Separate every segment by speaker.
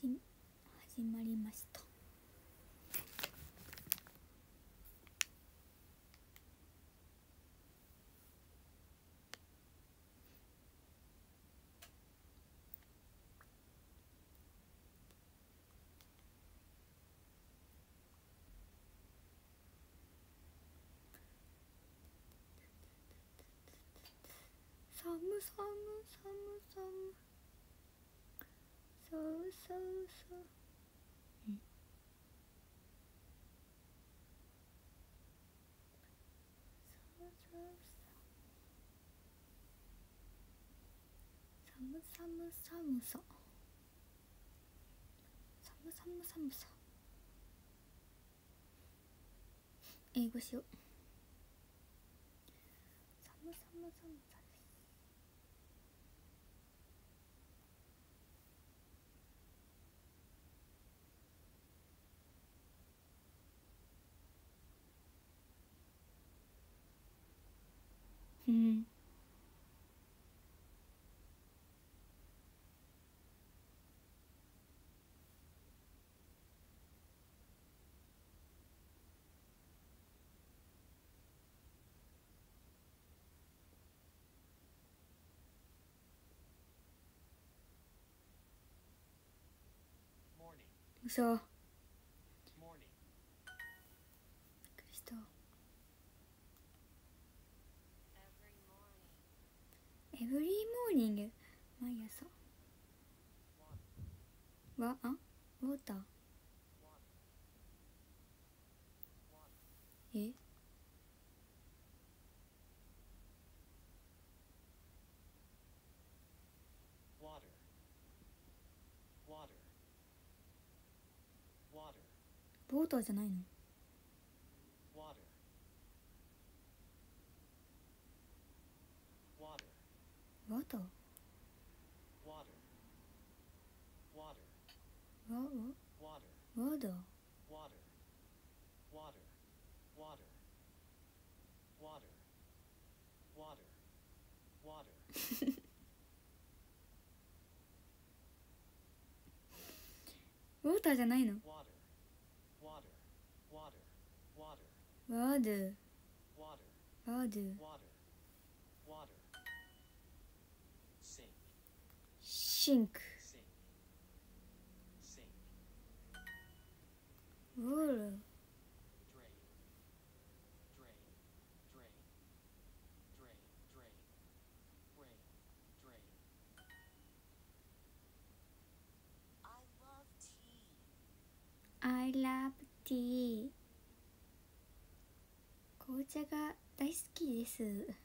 Speaker 1: 始まりました。寒寒寒寒そうそうそう、うん、そうそうそう、寒寒寒さ、寒寒寒さ、英語しよう。寒寒寒さです。うん。うそ。びっくりした。エブリーモーニング、毎朝。ウォーター。え？ウォーターじゃないの？ワター？ワダー？ウォーターじゃないの？ワドゥ、ワドゥ、シンク、ウォール、I love tea。 紅茶が大好きです。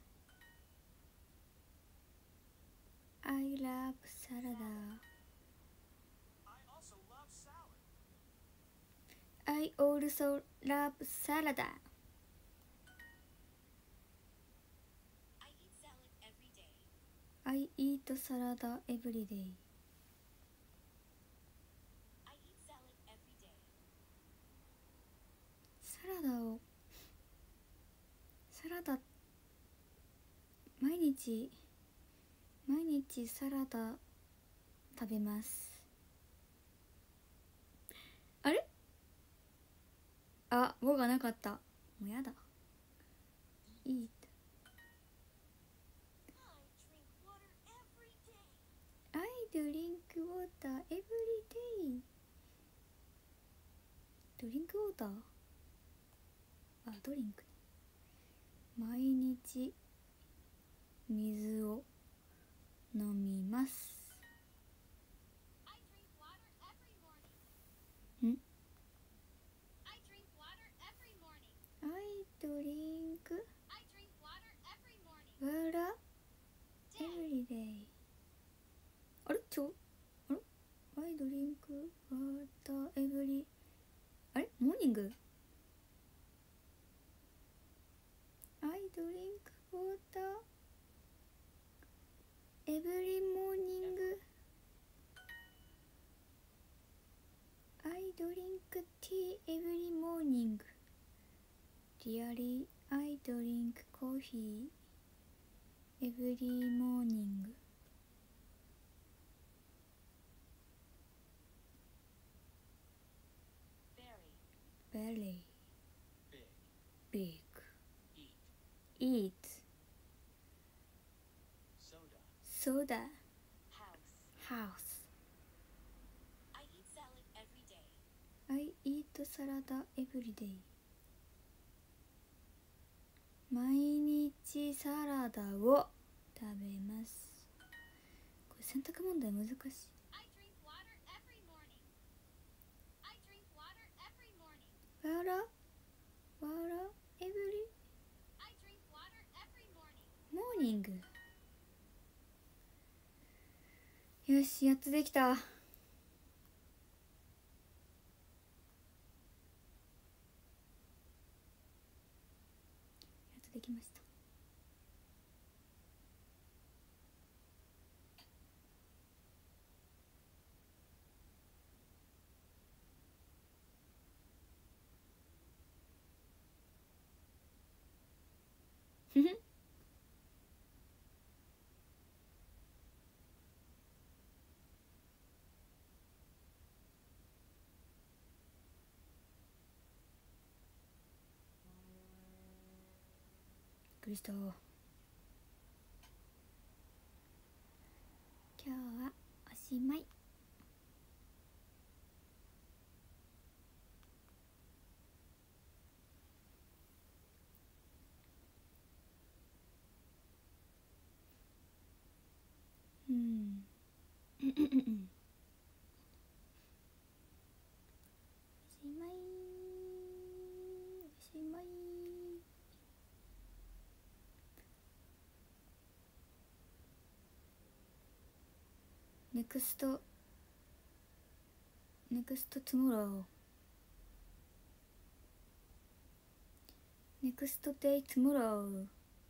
Speaker 1: I love サラダ。 I also love サラダ。 I eat サラダ every day。 サラダ毎日サラダ食べます。あれ？あ、語がなかった。もうやだ。eat。 I drink water every day。 ドリンクウォーター、あ、ドリンク。毎日水を飲みます。ん？ I drink water every day。 あれ？あれ？ I drink water every あれ？モーニング？ I drink water every morning。 I drink tea every morning。 Really, I drink coffee every morning。 belly
Speaker 2: big,
Speaker 1: big
Speaker 2: eat,
Speaker 1: eat
Speaker 2: soda,
Speaker 1: soda
Speaker 3: house.
Speaker 1: house
Speaker 3: I eat salad every day.
Speaker 1: I eat salad every day 毎日サラダを食べます。これ選択問題難しい。
Speaker 3: I drink water every morning. I drink water every morning.
Speaker 1: わらわらエブリ
Speaker 3: I drink water every morning.
Speaker 1: モーニング。よし、やっとできた。やっとできました。ふふびっくりした。今日はおしまい。うん。おしまい。おしまい。ネクストトゥモロー。ネクストデイトゥモロー。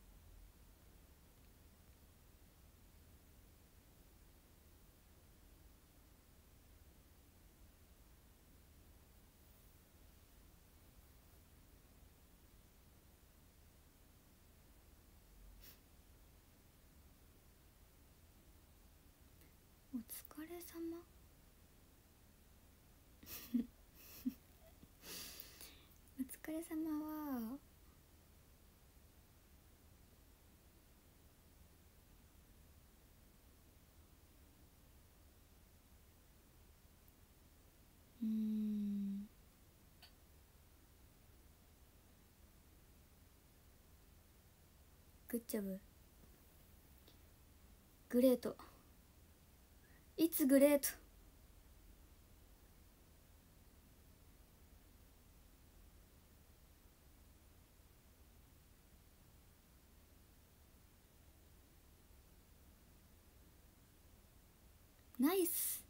Speaker 1: お疲れ様。お疲れ様はグッジョブ。グレート。いつグレート。ナイス。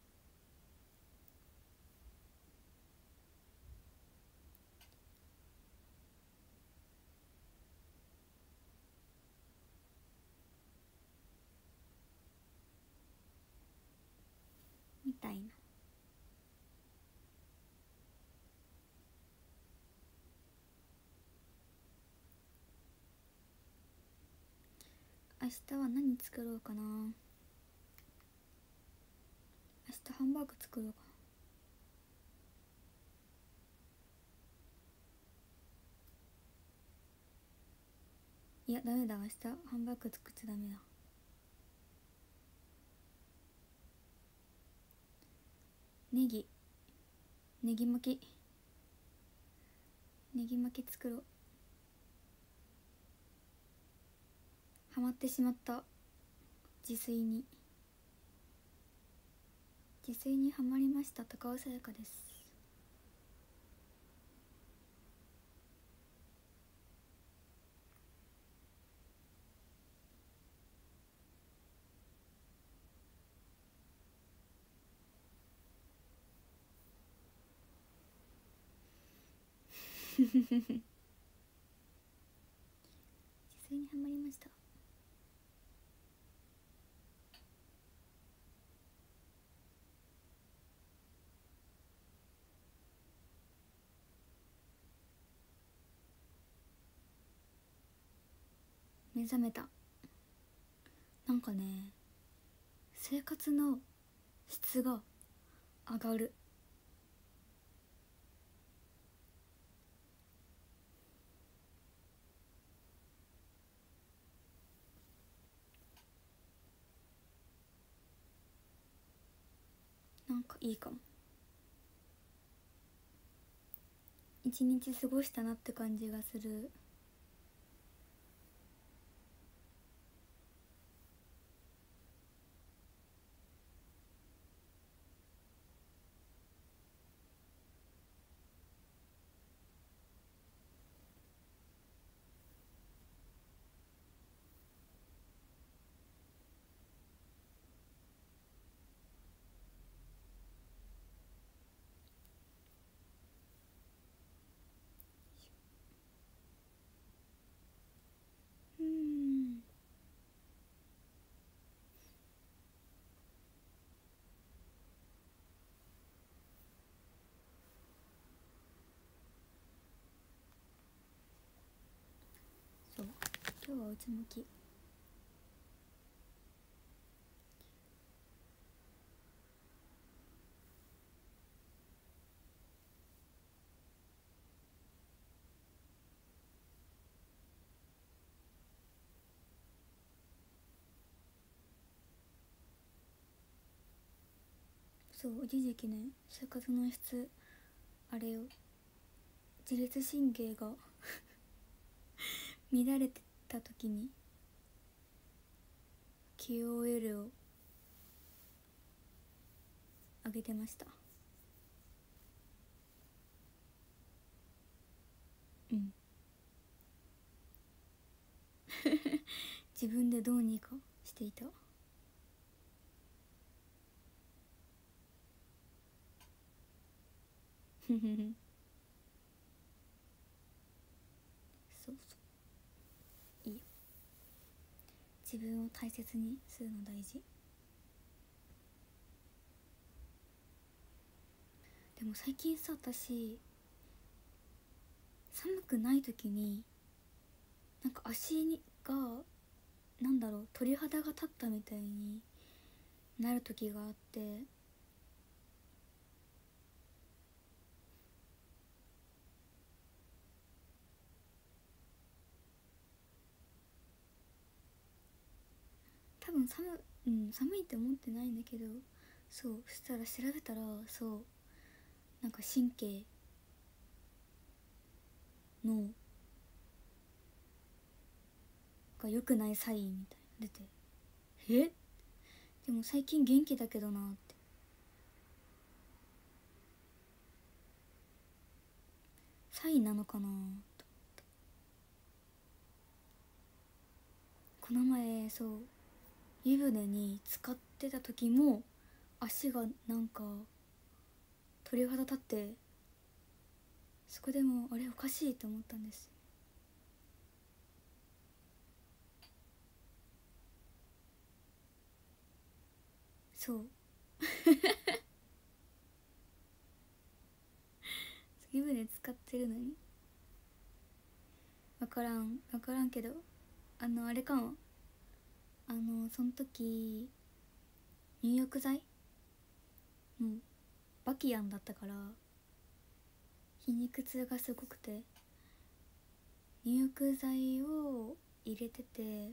Speaker 1: みたいな。明日は何作ろうかな。明日ハンバーグ作ろうかな。いやダメだ、明日ハンバーグ作っちゃダメだ。ネギ巻き作ろう。ハマってしまった。自炊にハマりました。高尾さやかです。自炊にハマりました。目覚めた。なんかね、生活の質が上がる。 なんかいいかも。一日過ごしたなって感じがする。そう、今日はうつむき。そう、一時期ね、生活の質あれよ、自律神経が乱れてた時に QOL を上げてました。うん。自分でどうにかしていた。ふふふ。そうそう、いいよ。自分を大切にするの大事。でも最近さ、私寒くない時になんか足がなんだろう、鳥肌が立ったみたいになる時があって、多分寒いって思ってないんだけど、そう、そしたら調べたら、そうなんか神経のが良くないサインみたいな出て、え、でも最近元気だけどなって、サインなのかなと。この前そう湯船に浸かってた時も足がなんか鳥肌立って、そこでもあれおかしいと思ったんです。そう湯船使ってるのに分からんけど、あれかも、その時入浴剤もうバキアンだったから皮肉痛がすごくて、入浴剤を入れてて、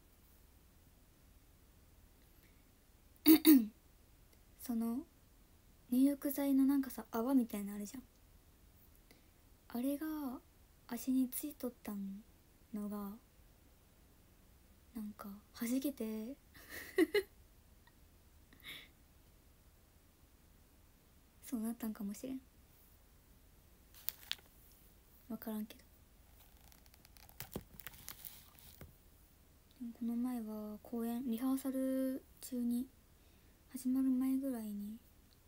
Speaker 1: その入浴剤のなんかさ泡みたいなのあるじゃん、あれが足についとったのがなんか弾けてそうなったんかもしれん、分からんけど。でもこの前は公演リハーサル中に始まる前ぐらいに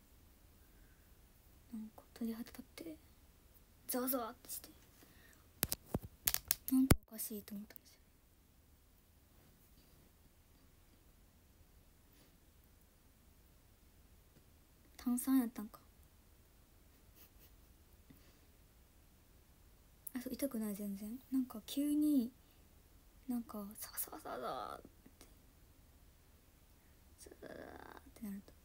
Speaker 1: なんか鳥肌立ってザワザワってして、なんかおかしいと思ったんですよ。炭酸やったんか。あ、そう、痛くない、全然。なんか急になんかサワサワサワサワってザワザワってなると、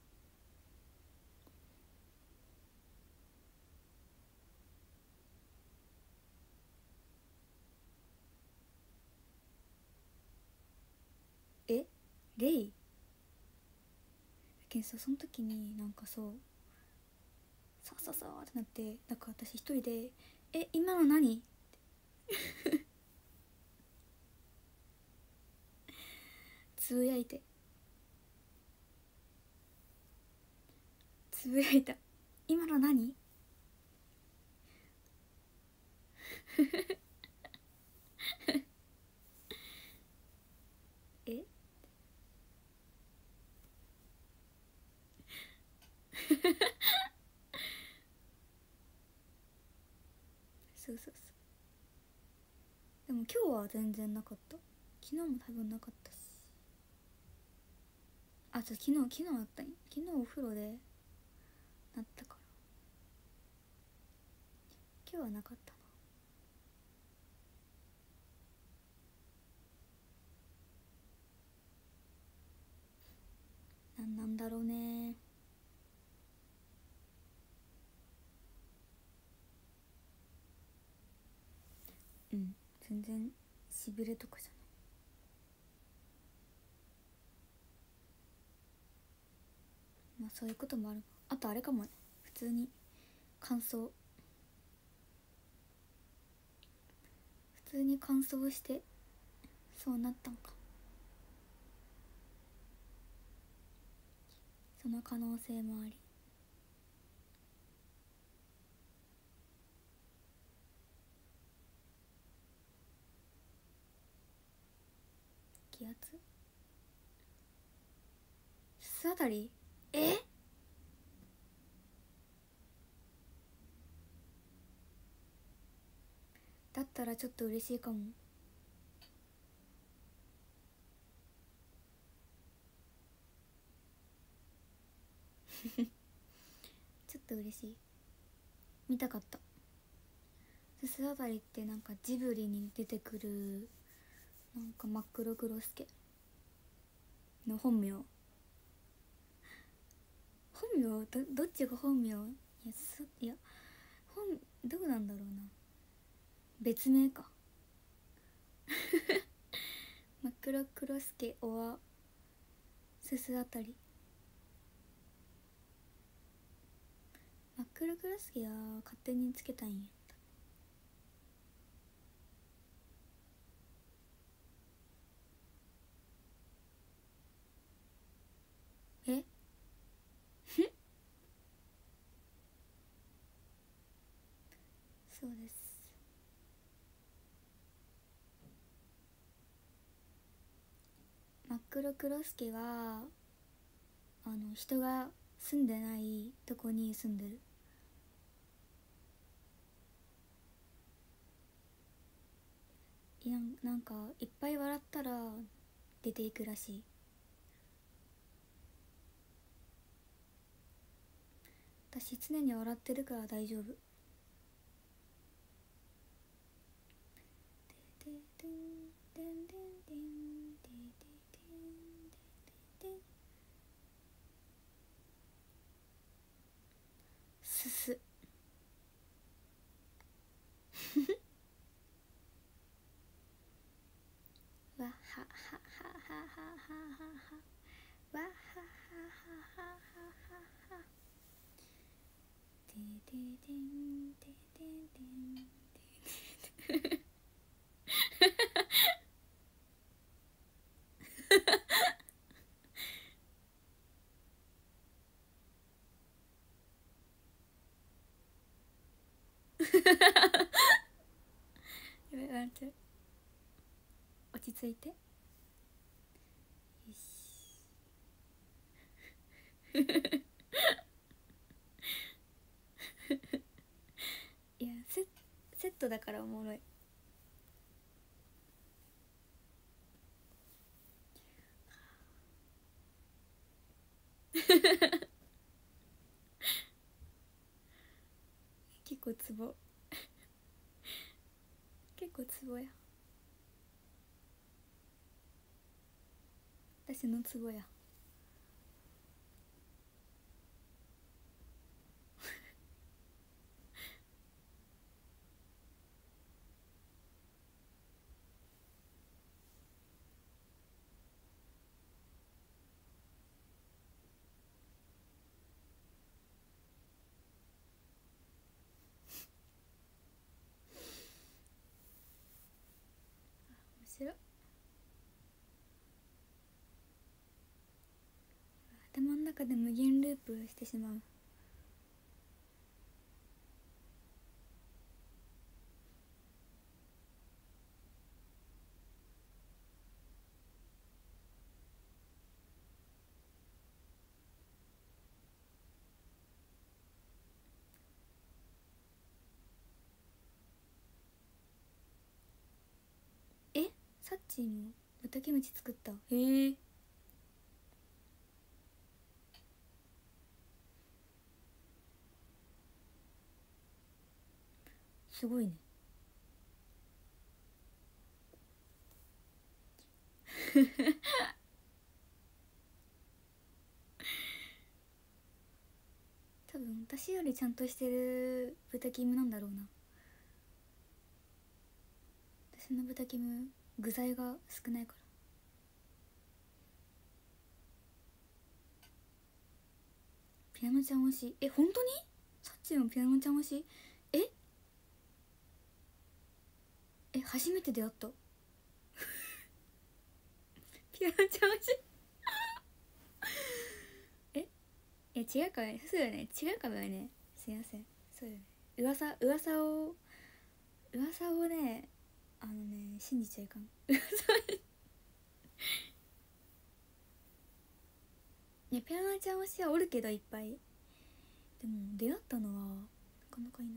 Speaker 1: え、レイけどさ、その時になんかそうさささってなって、だから私一人で「え今の何?」つぶやいてつぶやいた「今の何?」えそうそうそう。でも今日は全然なかった。昨日も多分なかったし、あ、昨日あったんや。昨日お風呂でなったから今日はなかったな。なんだろうね。うん、全然しびれとかじゃない。まあそういうこともある。あとあれかもね、普通に乾燥してそうなったんか。その可能性もあり。気圧素あたりだったらちょっと嬉しいかも。ちょっと嬉しい。見たかった。すすあたりってなんかジブリに出てくるなんか真っ黒クロスケの本名。どっちが本名？いやどうなんだろうな。別名か。真っ黒クロスケおわすすあたり。真っ黒クロスケは勝手につけたんや。えそうです。真っ黒クロスケは人が住んでないとこに住んでる。なんかいっぱい笑ったら出ていくらしい。私常に笑ってるから大丈夫。すすわはははははははわははははははてててんてててんてててんやべ笑っちゃう。落ち着いて。よしいやセットだからおもろい。結構ツボや。私のツボや。 白い。頭の中で無限ループしてしまう。え、サッチーも豚キムチ作った？へえ。すごいね。多分私よりちゃんとしてる豚キムなんだろうな。私の豚キム具材が少ないから。ピアノちゃん推し？え、本当にサッチーもピアノちゃん推し？ええ、初めて出会ったピアノちゃん推しえ、いや違うかね、そうよね、違うかもよね、すいません。そうよね、噂をね、信じちゃいかんいや、ピアノちゃん推しはおるけどいっぱい。でも出会ったのはなかなかいない。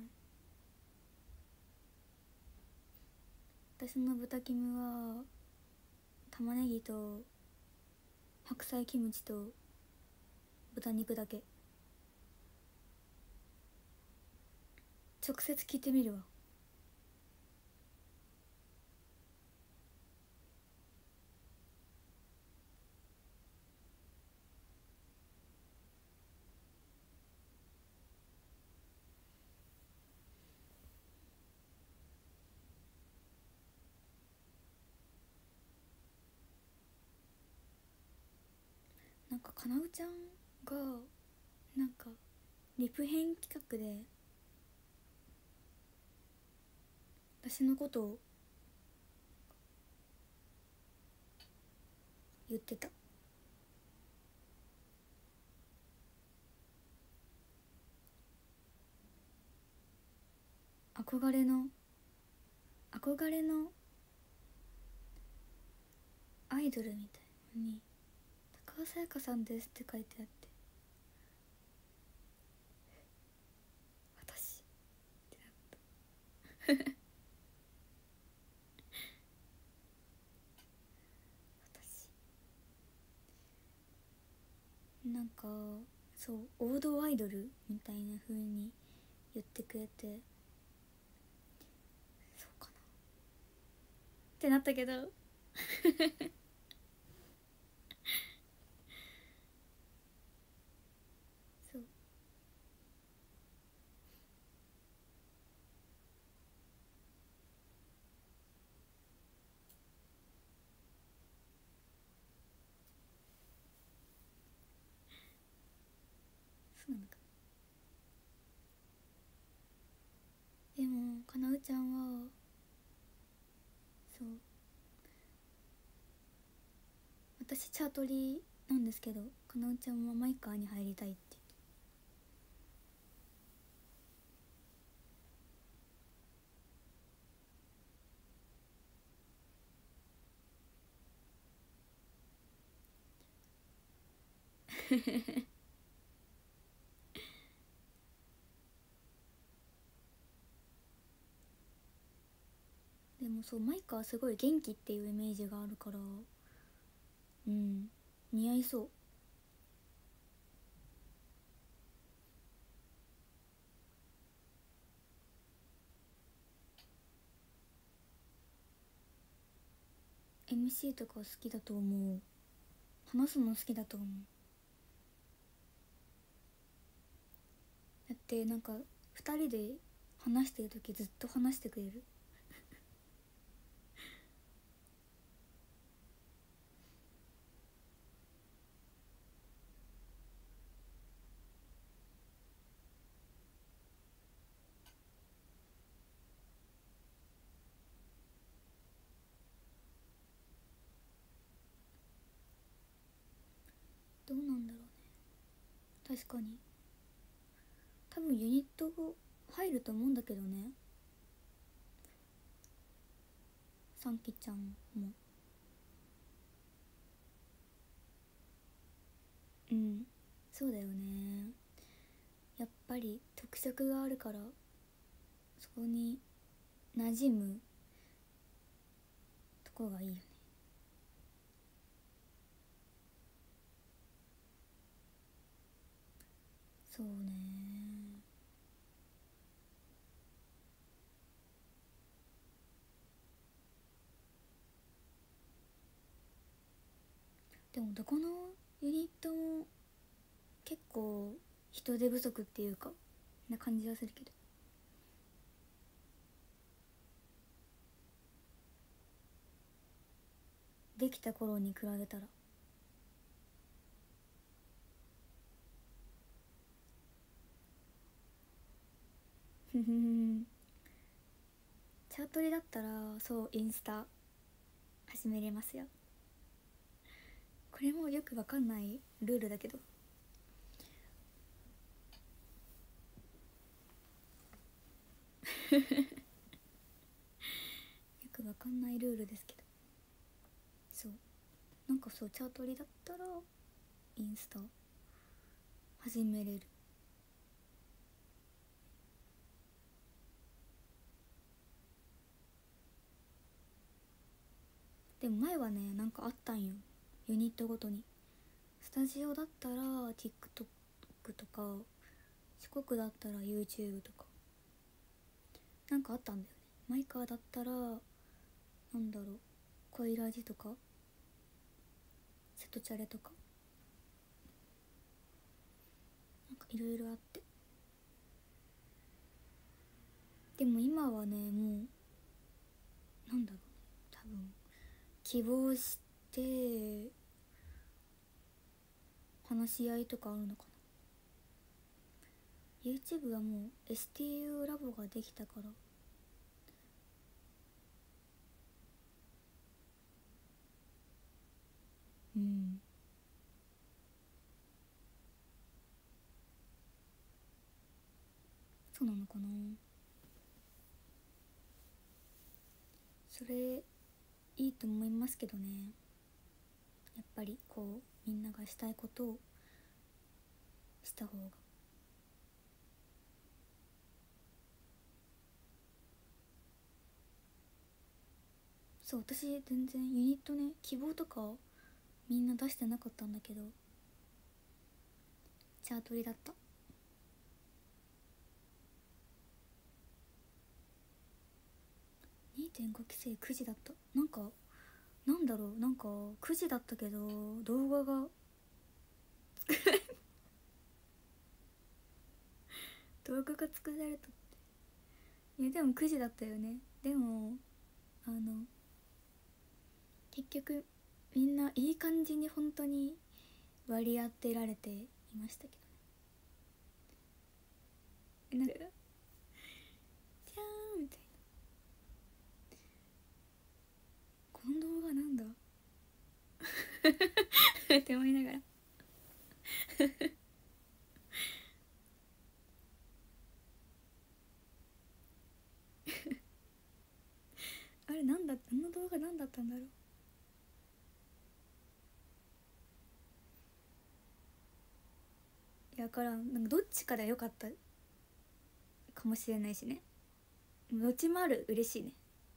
Speaker 1: 私の豚キムは玉ねぎと白菜キムチと豚肉だけ。直接聞いてみるわ。なんかかなうちゃんがなんかリプ編企画で私のことを言ってた。憧れのアイドルみたいのに高尾さやかさんですって書いてあって、私ってなった私なんかそう王道アイドルみたいな風に言ってくれて、そうかなってなったけどそうそうなのか。でもかなうちゃんはそう私チャートリーなんですけど、かなうちゃんはマイカーに入りたいって言ってでもそうマイカはすごい元気っていうイメージがあるから、うん似合いそう。MC とか好きだと思う。話すの好きだと思う。だってなんか2人で話してる時ずっと話してくれる。 うなんだろうね。確かに多分ユニット入ると思うんだけどね、サンキちゃんも。うん、そうだよね。やっぱり特色があるからそこに馴染むとこがいいよね。そうね。でもどこのユニットも結構人手不足っていうかな感じはするけど、できた頃に比べたら。ふふふ。チャートリだったらそうインスタ始めれますよ。これもよくわかんないルールだけど、よくわかんないルールですけど、そうなんかそうチャートリだったらインスタ始めれる。でも前はねなんかあったんよ、ユニットごとに。スタジオだったら TikTok とか、四国だったら YouTube とかなんかあったんだよね。マイカーだったらなんだろう、恋ラジとか瀬戸チャレとかなんかいろいろあって。でも今はねもうなんだろうね、多分希望して話し合いとかあるのかな。 YouTube はもう STU ラボができたから。うん、そうなのかな。それいいと思いますけどね。やっぱりこうみんながしたいことをした方が。そう私全然ユニットね希望とかみんな出してなかったんだけどチャートリだった。2.5 期生9時だった。なんかなんだろう、なんか9時だったけど動画が動画が作られたって。いやでも9時だったよね。でも結局みんないい感じに本当に割り当てられていましたけどね。なんかじゃーんみたいな、この動画なんだって思いながらあれなんだ、あの動画なんだったんだろう。いやだからなんかどっちかで良かったかもしれないしね。どっちもある嬉しいね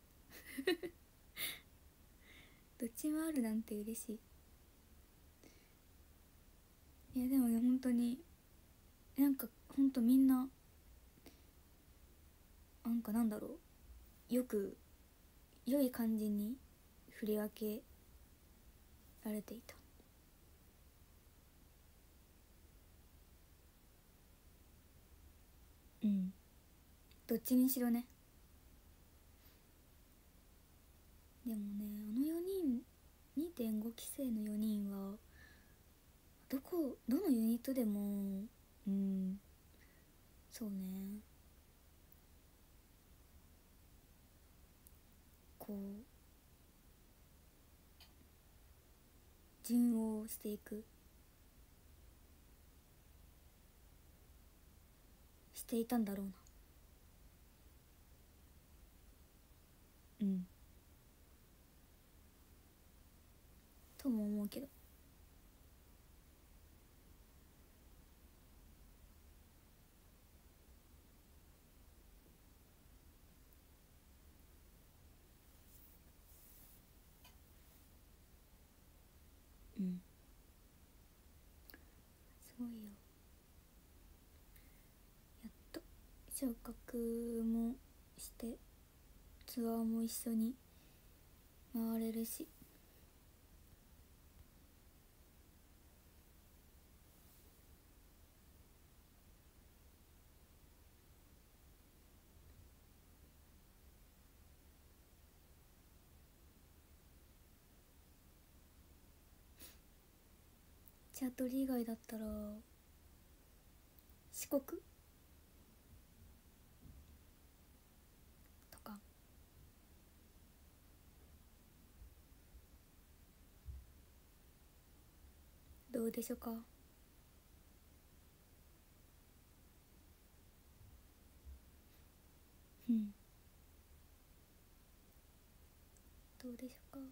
Speaker 1: どっちもあるなんて嬉しい。いやでもね本当になんか本当みんななんかなんだろう、よく良い感じに振り分けられていた。うん、どっちにしろね。でもねあの4人2.5期生の4人はどのユニットでもうんそうね、こう順応していくしていたんだろうな。うんとも思うけど。うんすごいよ。やっと昇格もしてツアーも一緒に回れるし。チャートリ以外だったら四国とか。どうでしょうか。うんどうでしょうか。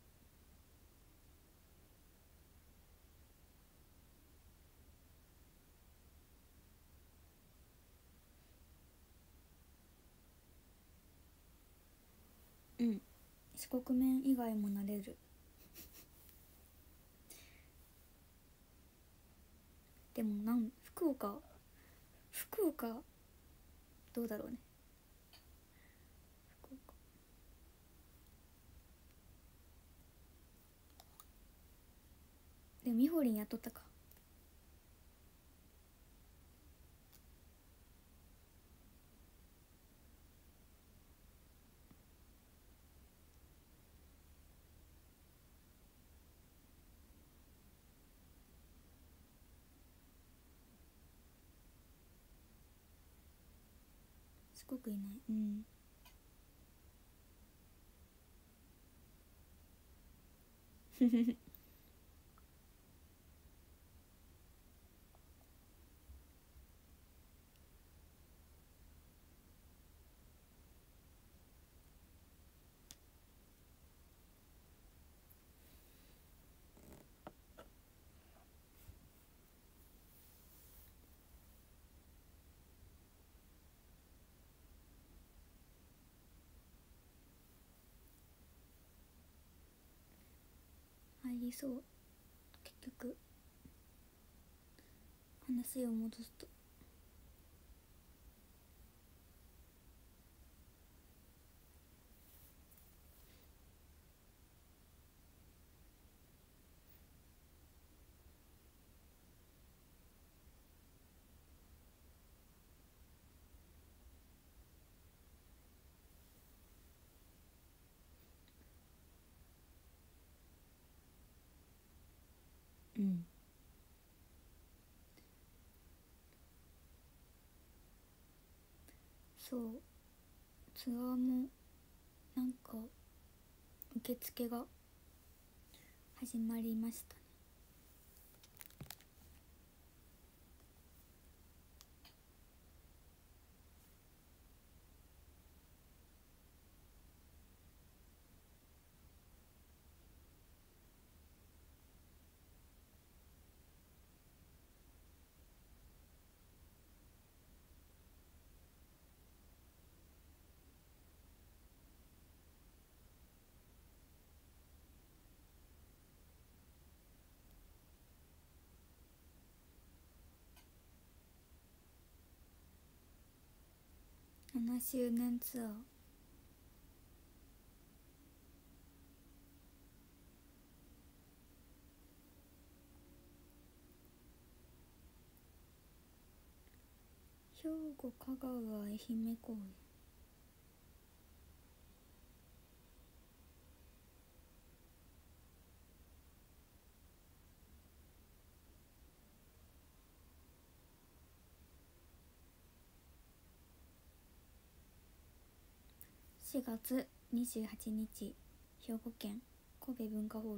Speaker 1: うん四国麺以外もなれる。でも福岡どうだろうね。福岡でもみほりんやっとったか。四国いない。うんふふふ入りそう。結局話を戻すとうんそうツアーもなんか受付が始まりましたね。7周年ツアー兵庫香川愛媛公演。4月28日兵庫県神戸文化ホ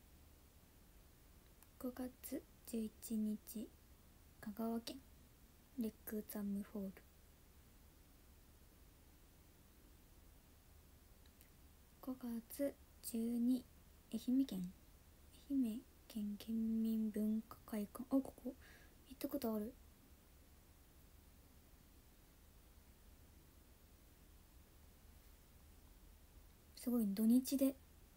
Speaker 1: ール。5月11日香川県レクザムホール。5月12、愛媛県県民文化会館。あ、ここ行ったことある。すごい、土日で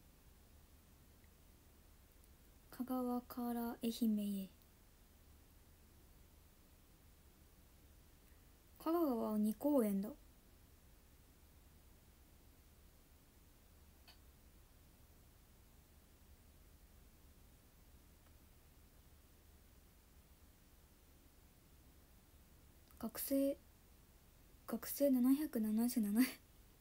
Speaker 1: 香川から愛媛へ。香川は2公演だ。学生777円。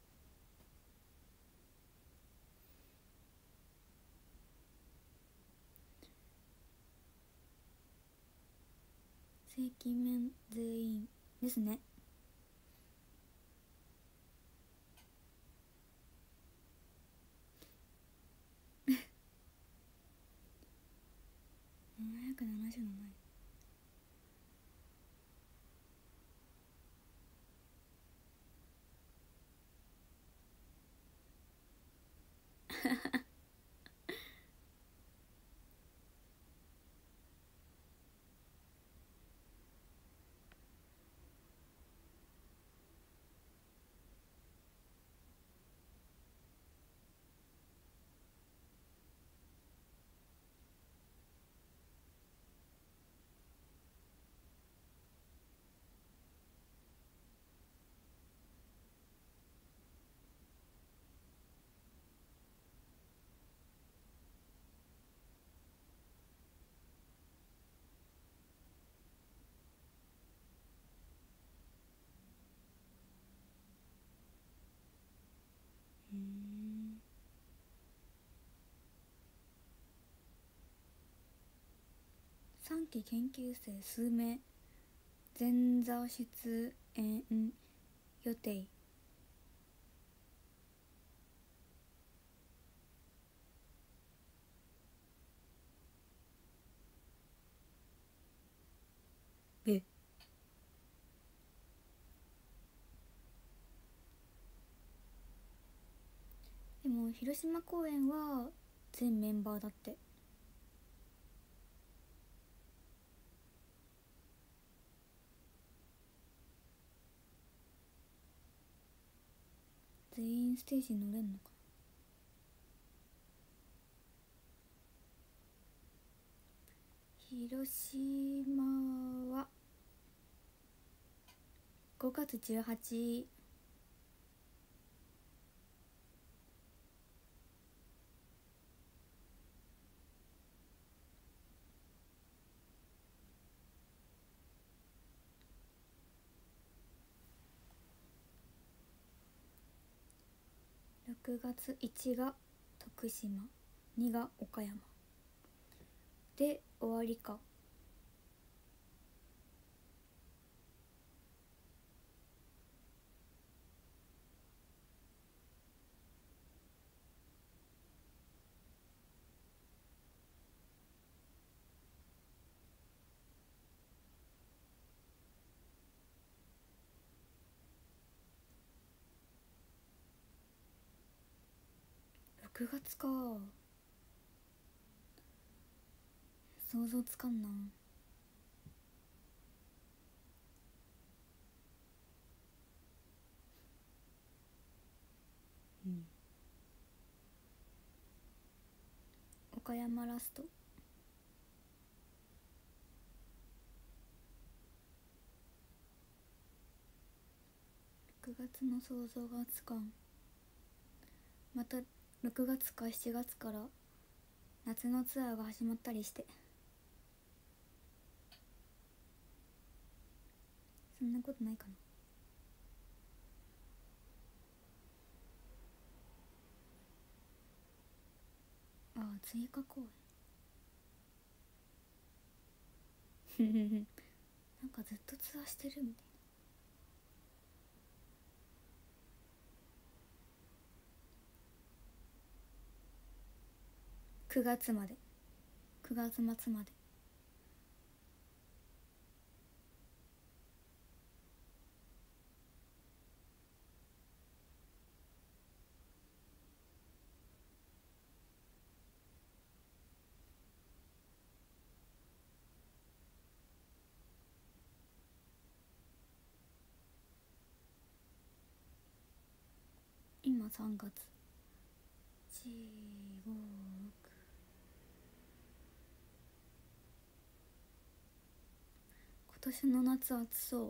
Speaker 1: 正規面全員ですね。777円。3期研究生数名前座出演予定。え、でも広島公演は全メンバーだって。全員ステージに乗れんのかな。広島は5月18。6月1が徳島、2が岡山で終わりか。6月か。想像つかんな。岡山ラスト。6月の想像がつかん。また6月か7月から夏のツアーが始まったりして。そんなことないかな。ああ、追加公演。なんかずっとツアーしてるみたいな。9月まで、9月末まで。 今3月。地獄。今年の夏暑そう。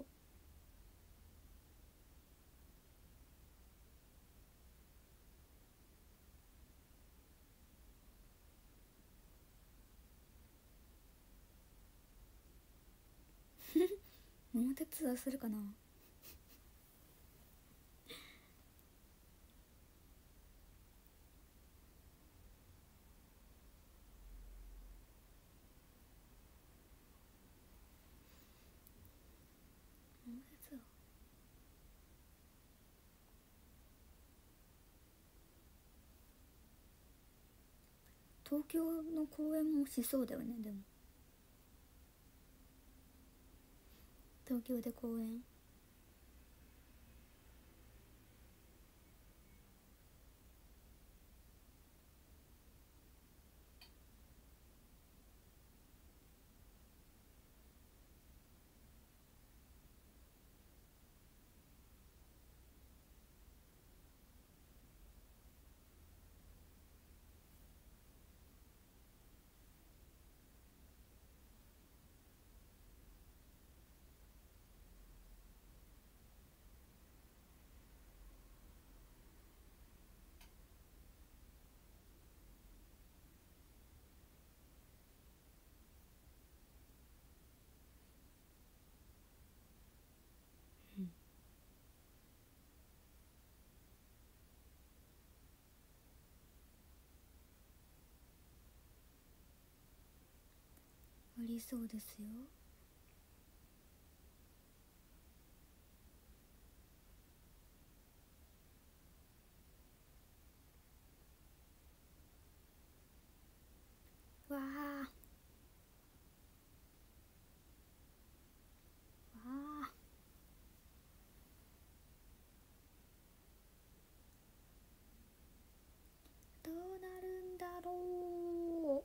Speaker 1: 桃鉄ツアーするかな。桃鉄ツアー、東京の公演もしそうだよね。でも東京で公演。ありそうですよ。わあわあ、どうなるんだろ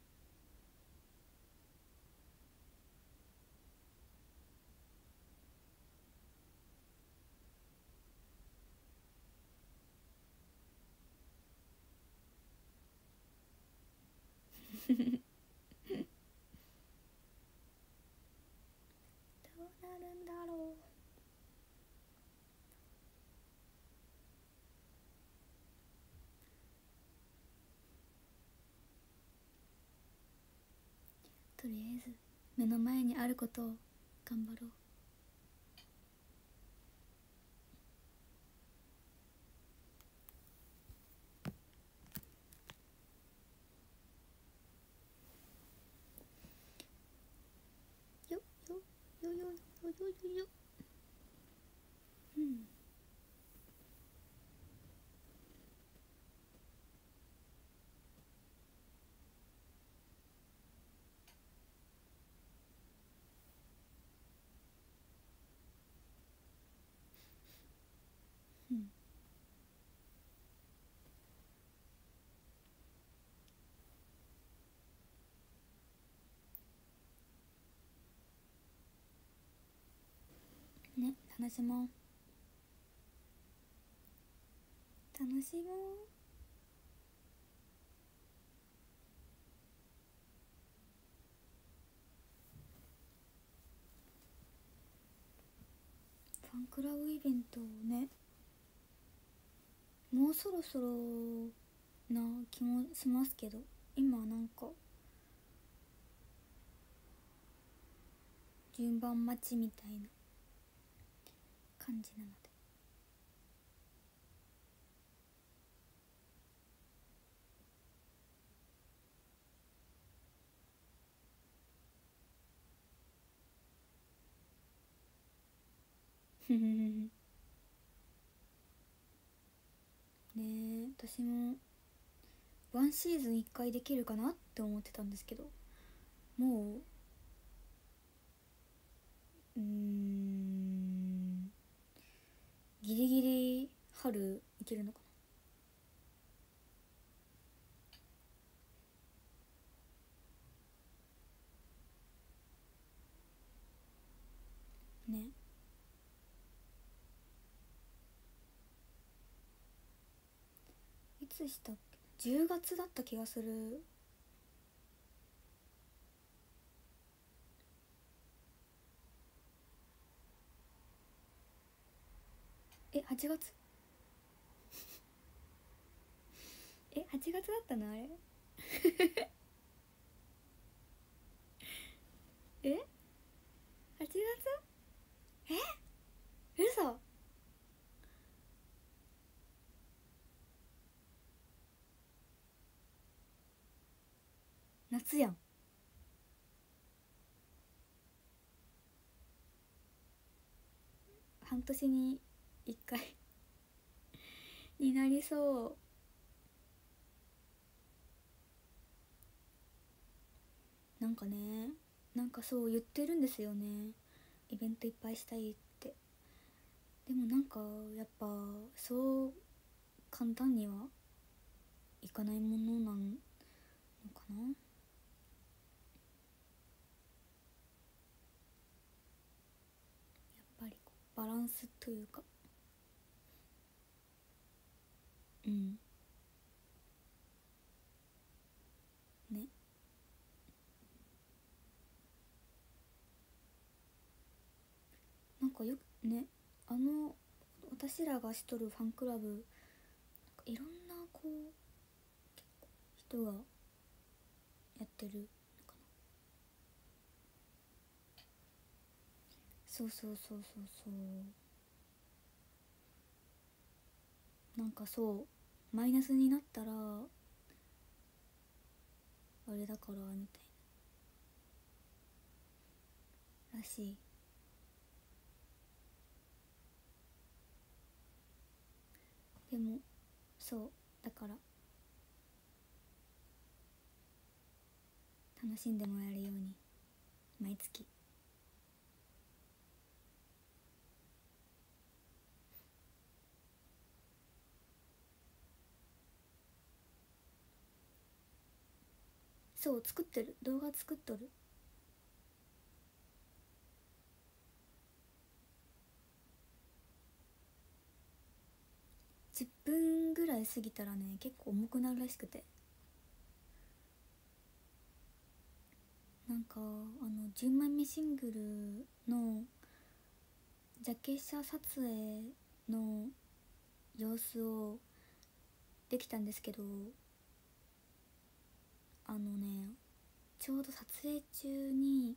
Speaker 1: う、どうなるんだろう。とりあえず目の前にあることを頑張ろう。よよよよよよよよ。うん。うん。ね、楽しもう。楽しもう。ファンクラブイベントね、もうそろそろな気もしますけど、今なんか順番待ちみたいな感じなので。ふふふふ。ねえ、私もワンシーズン1回できるかなって思ってたんですけど、もうギリギリ春いけるのかなね。 いつしたっけ、10月だった気がする。8月8月だったのあれ8月嘘。夏やん。半年に1回になりそう。なんかね、なんかそう言ってるんですよね、イベントいっぱいしたいって。でもなんかやっぱそう簡単にはいかないものなのかな。やっぱりこうバランスというか、うんね。なんかよくね、私らがしとるファンクラブ、なんかいろんなこう結構人がやってるのかな。そうそうそうそうそう。なんかそうマイナスになったらあれだからみたいならしい。でもそうだから楽しんでもらえるように毎月そう作ってる、動画作っとる。10分ぐらい過ぎたらね結構重くなるらしくて、なんか10枚目シングルのジャケ写撮影の様子をできたんですけど、ちょうど撮影中に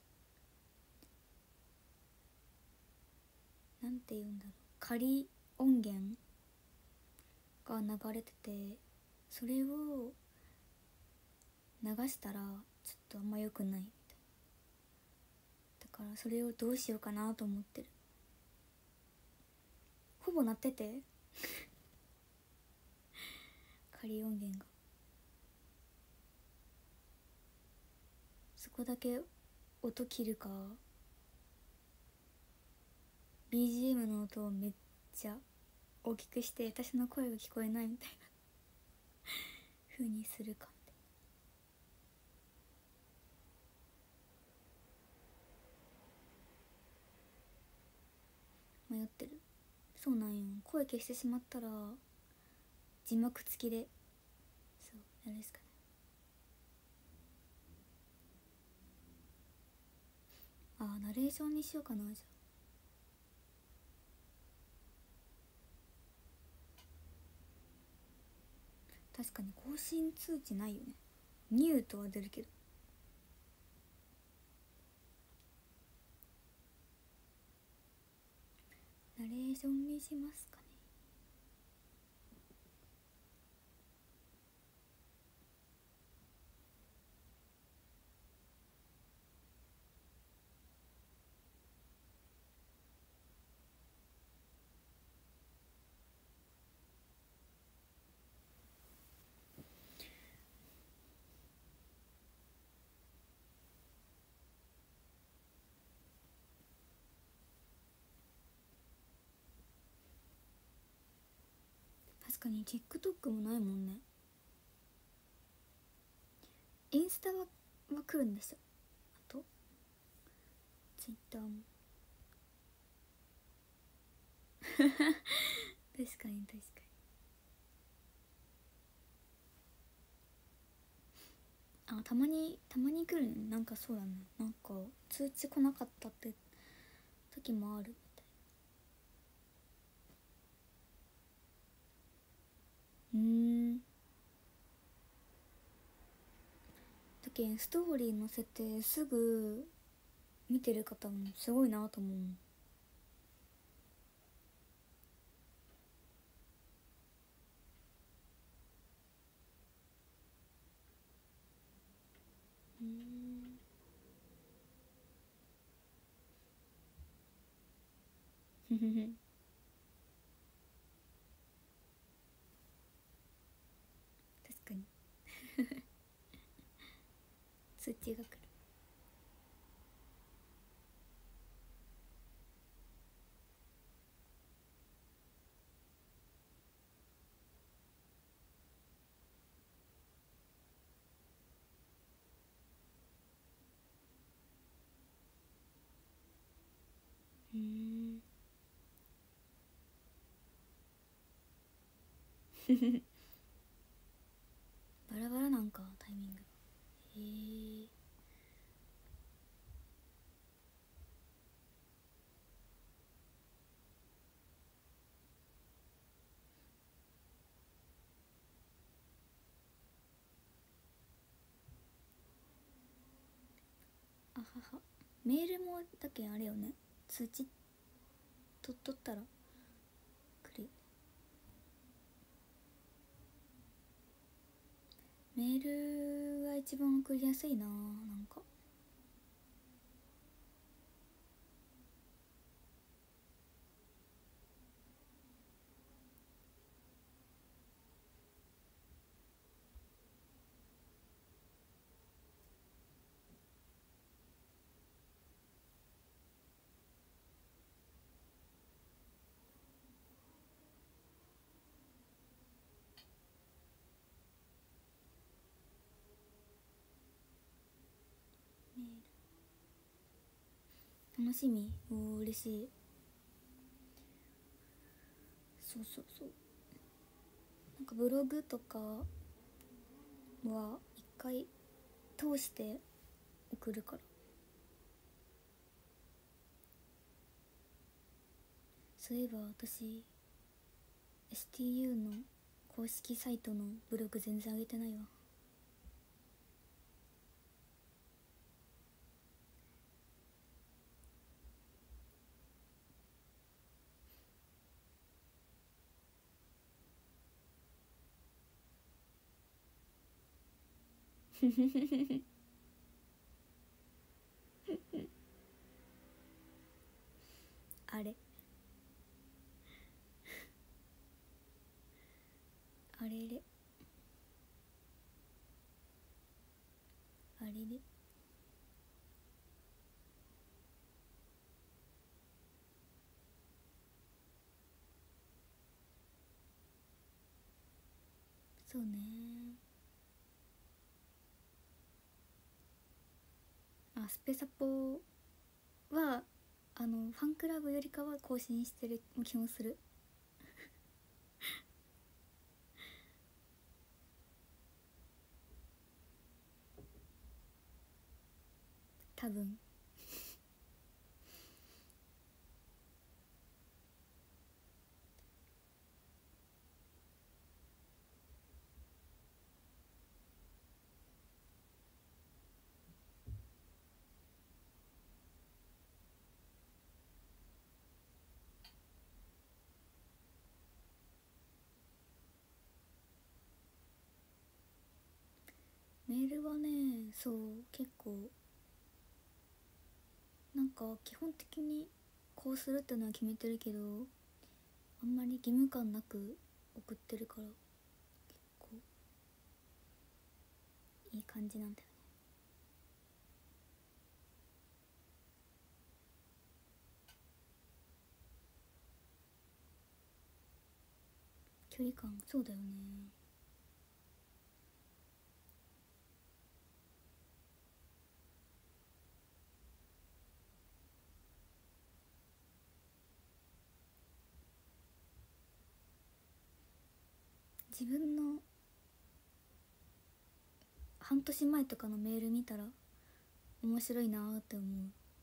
Speaker 1: なんて言うんだろう、仮音源が流れてて、それを流したらちょっとあんま良くないみたいな。だからそれをどうしようかなと思ってる。ほぼ鳴ってて仮音源がそこだけ音切るか BGM の音をめっちゃ大きくして私の声が聞こえないみたいな風にするか迷ってる。そうなんよ、声消してしまったら字幕付きでそうやるしかない。ナレーションにしようかな。じゃあ確かに更新通知ないよね。ニューとは出るけど、ナレーションにしますかね。確かに TikTok もないもんね。インスタは来るんですよ。あと Twitter も確かに確かあ、たまに来るね。なんかそうだね、なんか通知来なかったって時もあるみたい。だけんストーリー載せてすぐ見てる方もすごいなと思う。ふふふ。確かに通知が来る。バラバラなんかタイミング。へえ。あはは。メールもだけあれよね、通知取っとったら来るよね。メールが一番送りやすいな、なんか。メール楽しみ。おー、嬉しい。そうそうそう。なんかブログとかは一回通して送るから。そういえば私 STU の公式サイトのブログ全然上げてないわ。あれあれれあれれ。そうね。あ、スペサポはファンクラブよりかは更新してる気もする。多分。メールはね、そう結構なんか基本的にこうするってのは決めてるけど、あんまり義務感なく送ってるから結構いい感じなんだよね。距離感、そうだよね。自分の半年前とかのメール見たら面白いなーって思う。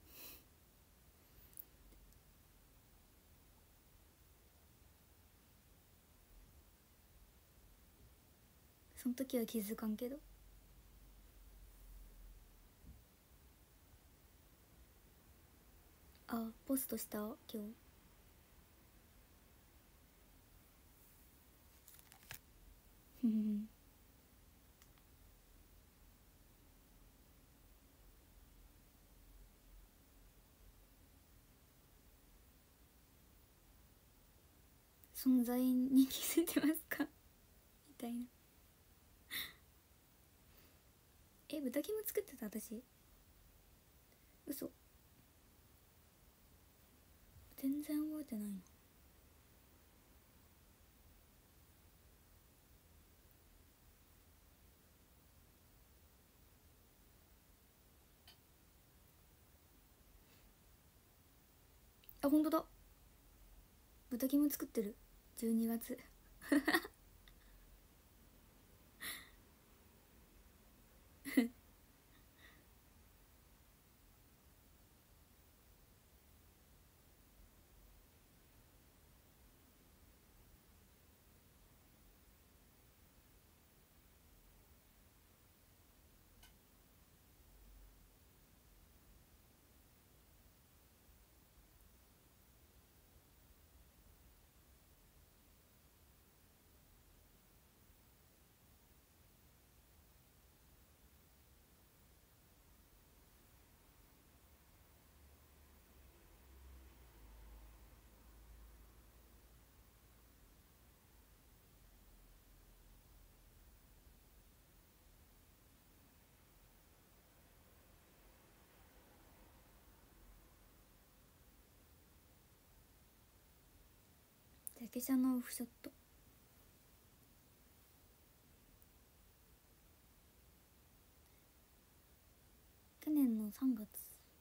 Speaker 1: その時は気づかんけど。あ、ポストした今日。ふふ存在に気づいてますかみたいな。豚キム作ってた私？嘘。全然覚えてないの。あ、ほんとだ。豚キム作ってる。12月ジャケ写のオフショット。去年の3月。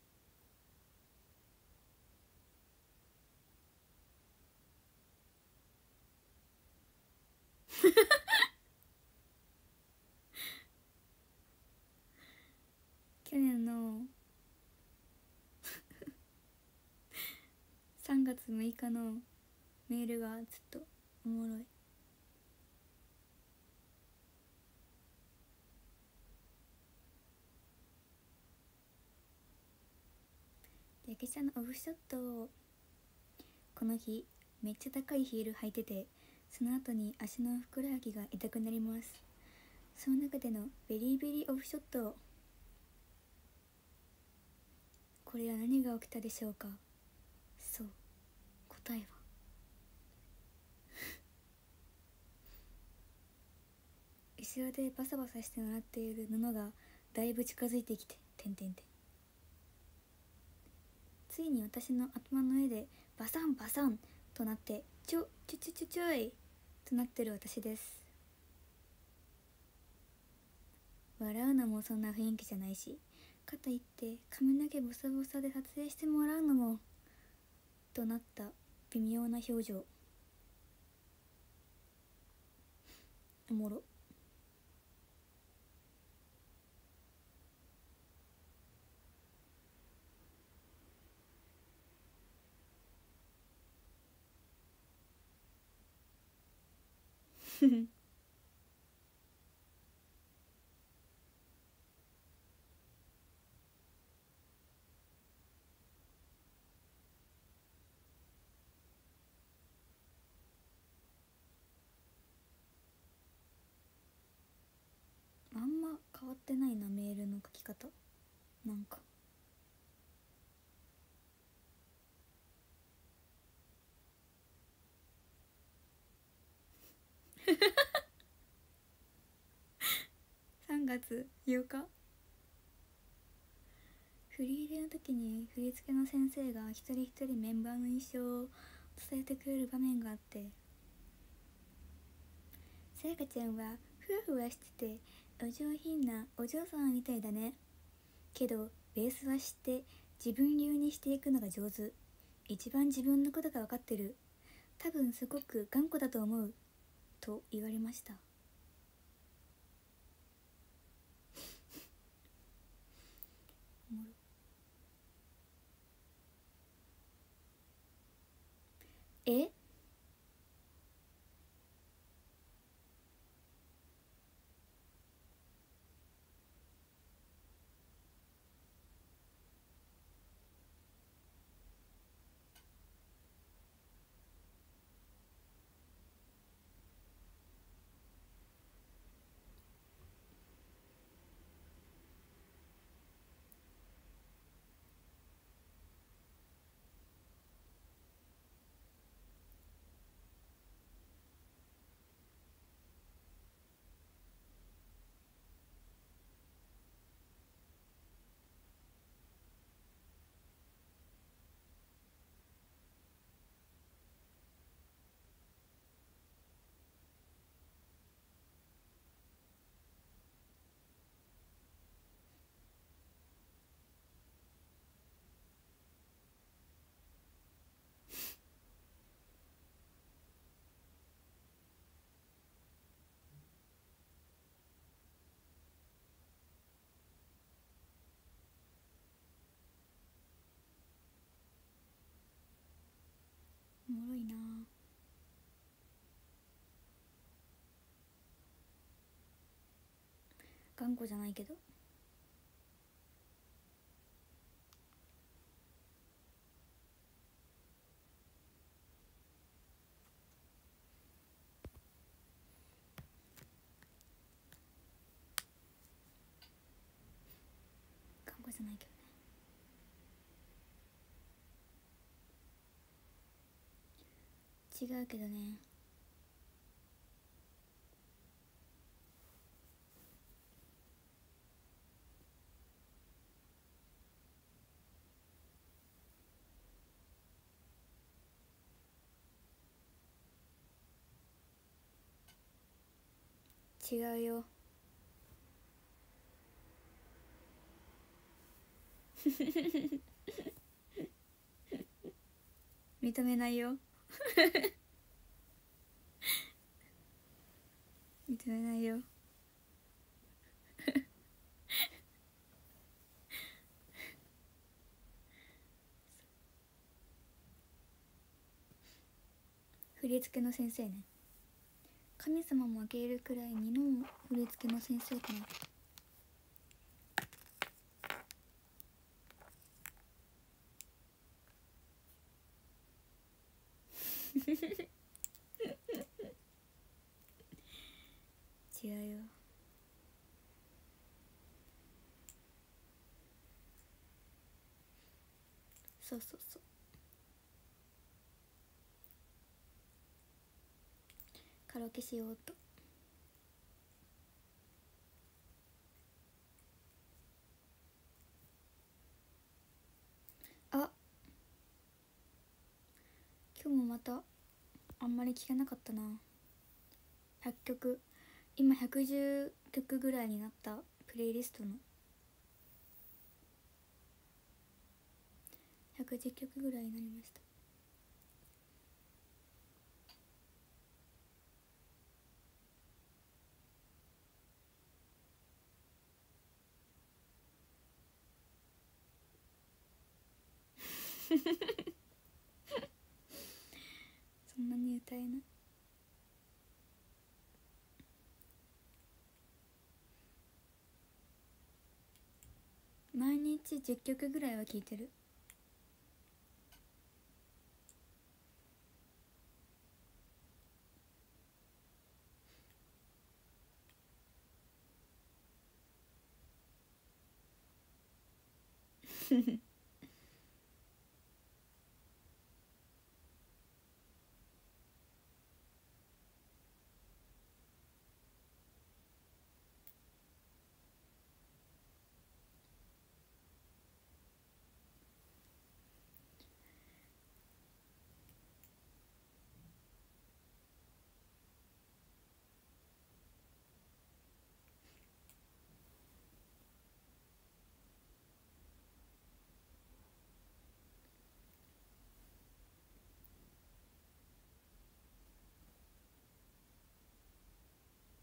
Speaker 1: 去年の3月6日のメールがずっとおもろい。ジャケ写のオフショット。この日めっちゃ高いヒール履いてて、その後に足のふくらはぎが痛くなります。その中でのベリーベリーオフショット。これは何が起きたでしょうか。そう、答えは後ろでバサバサしてもらっている布がだいぶ近づいてきて、ついに私の頭の上でバサンバサンとなって、ちょいとなってる私です。笑うのもそんな雰囲気じゃないし、かといって髪の毛ボサボサで撮影してもらうのもとなった微妙な表情。おもろ。あんま変わってないな、メールの書き方。なんか3月8日、フリーレの時に振り付けの先生が一人一人メンバーの印象を伝えてくれる場面があって、さやかちゃんはふわふわしててお上品なお嬢様みたいだね。けどベースは知って自分流にしていくのが上手。一番自分のことが分かってる。多分すごく頑固だと思うと言われました。 もろ。え、おもろいな。頑固じゃないけど。頑固じゃないけどね。違うけどね。違うよ。認めないよ。認めないよ。振り付けの先生ね。神様もあげるくらいにの振り付けの先生かな。違うよ。そうそうそう。カラオケしようと。あ、今日もまたあんまり聞けなかったな。100曲、今110曲ぐらいになったプレイリストの110曲ぐらいになりました。そんなに歌えない。毎日10曲ぐらいは聴いてる。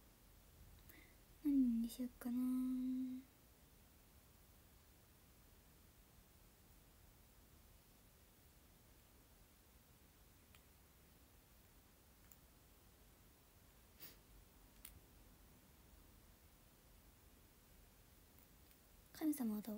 Speaker 1: 何にしよっかな。 様だ。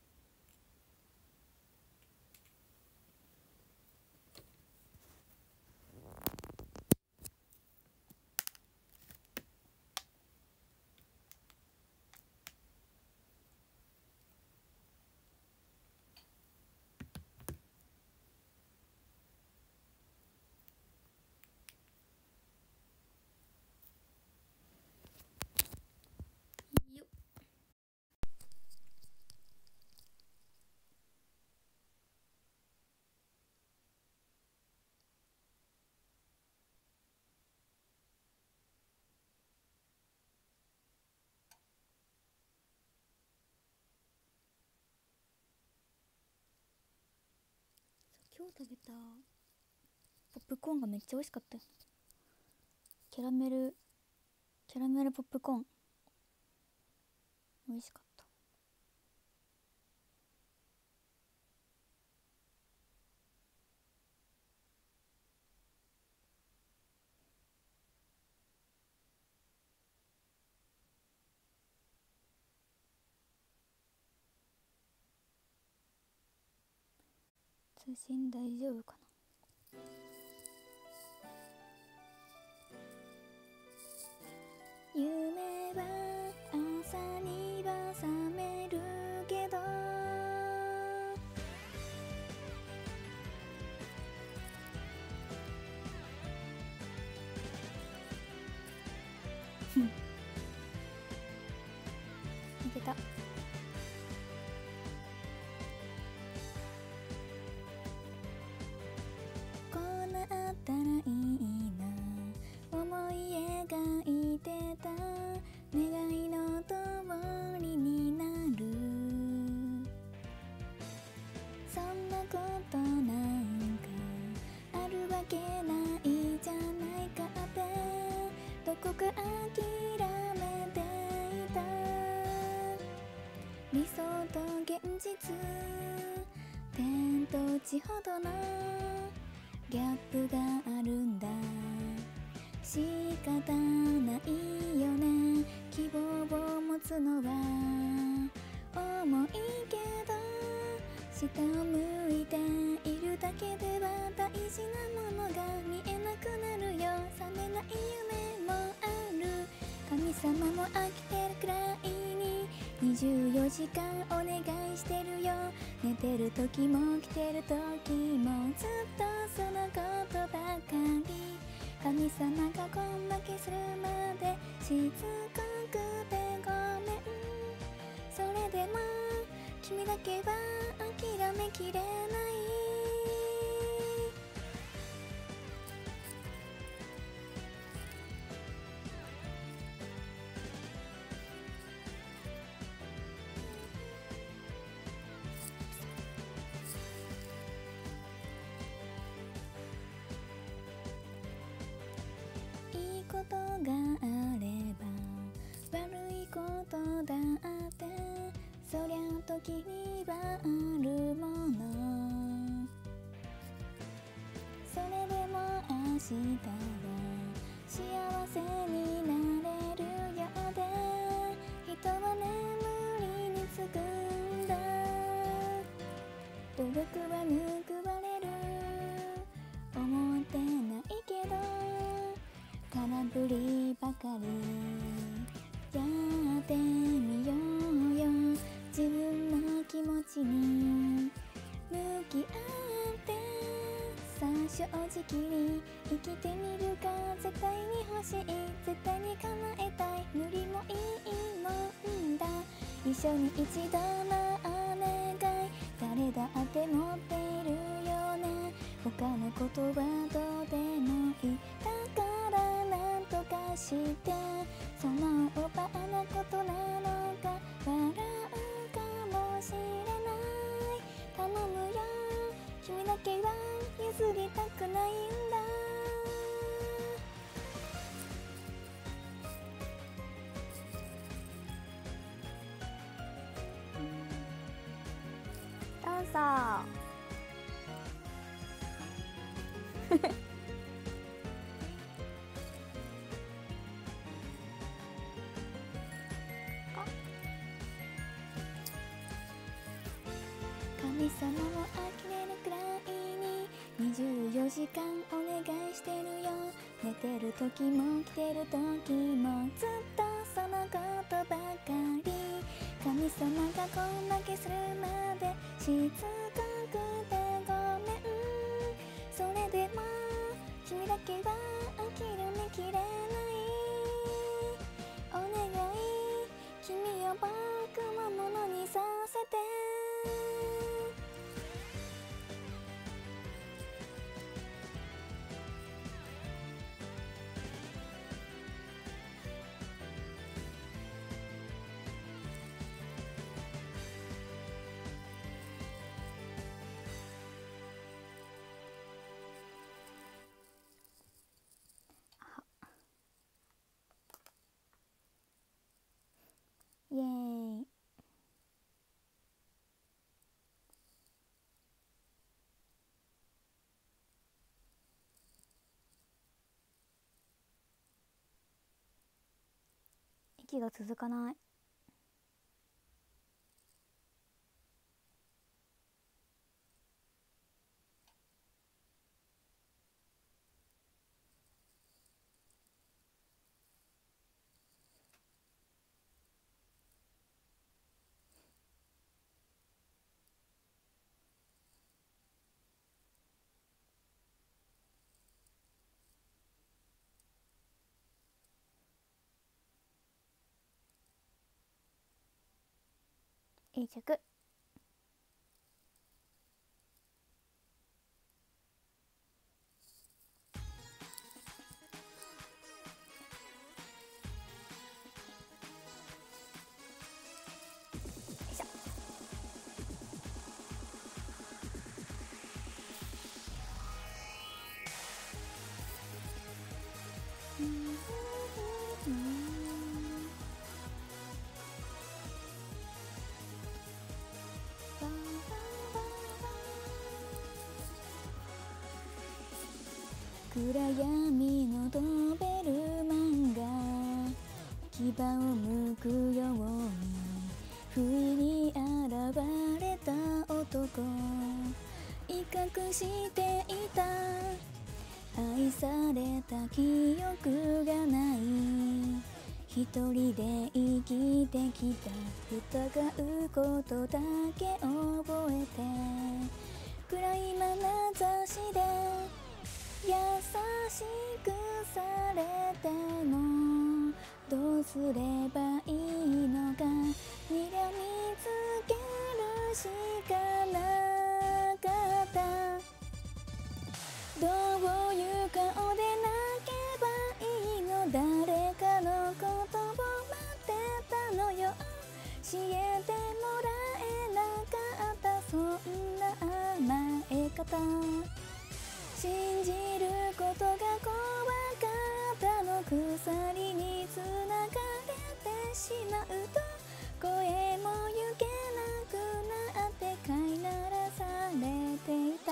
Speaker 1: よっ。今日食べたポップコーンがめっちゃ美味しかったよ。キャラメルポップコーン美味しかった。通信大丈夫かな。夢は朝には覚めるけどいけた。こうなったらいいな思い描いてた願いの通りになる。そんなことなんかあるわけないじゃないかってどこか諦めていた。理想と現実天と地ほどのギャップがあるんだ。仕方ないよね希望を持つのは。重いけど下を向いているだけでは大事なものが見えなくなるよ。覚めない夢もある。神様も飽きてるくらいに24時間お願いしてるよ。寝てる時も起きてる時もずっとそのことばかり。神様がこんだけするまでしつこくてごめん。それでも君だけは諦めきれない。いいことがあれば悪いことだってそりゃ時にはあるもの。それでも明日は幸せになれるようで人は眠りにつくんだ。努力は報われる思ってないけど空振りばかりやってみようよ。自分の気持ちに向き合ってさあ正直に生きてみるか。絶対に欲しい絶対に叶えたい無理もいいもんだ。一緒に一度のお願い誰だって持っているよね。他のことはどうでもいいだからなんとかしてそのおばあなことなのか笑うかもしれない。頼むよ君だけは譲りたくないんだ。どうぞ神様も呆れるくらいに24時間お願いしてるよ。寝てる時も起きてる時もずっとそのことばかり。神様がこんだけするまでしつこくてごめん。それでも君だけは諦めきれない。お願い君を僕のものにさせて。イエーイ。息が続かない。いい曲。暗闇のドベルマンが牙をむくように不意に現れた男。威嚇していた。愛された記憶がない。一人で生きてきた。疑うことだけ覚えて。暗い眼差しで優しくされてもどうすればいいのか。睨みつけるしかなかった。どういう顔で泣けばいいの。誰かのことを待ってたのよ。教えてもらえなかった。そんな甘え方。信じることが怖かったの。鎖につながれてしまうと声もゆけなくなって飼いならされていた。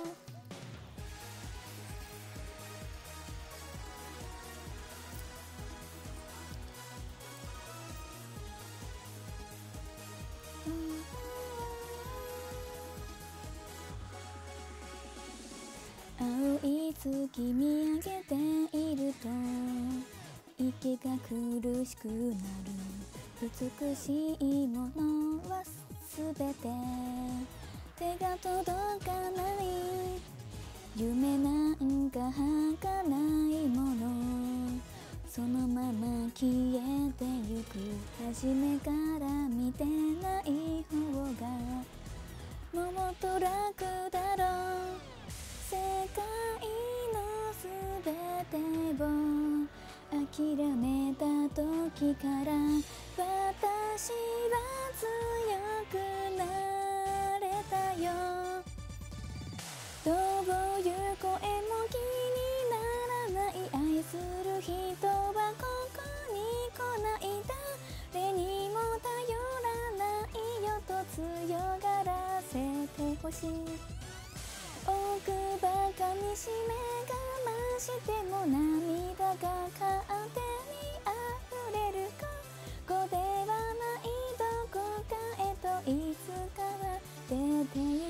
Speaker 1: 青い月見上げていると息が苦しくなる。美しいものはすべて手が届かない。夢なんか儚いもの。そのまま消えてゆく。初めから見てない方がもっと楽だろう。世界のすべてを諦めた時から私は強くなれたよ。どういう声も気にならない。愛する人はここに来ない。誰にも頼らないよと強がらせてほしい。奥ばかみしめ我慢しても涙が勝手に溢れる。ここではないどこかへといつかは出て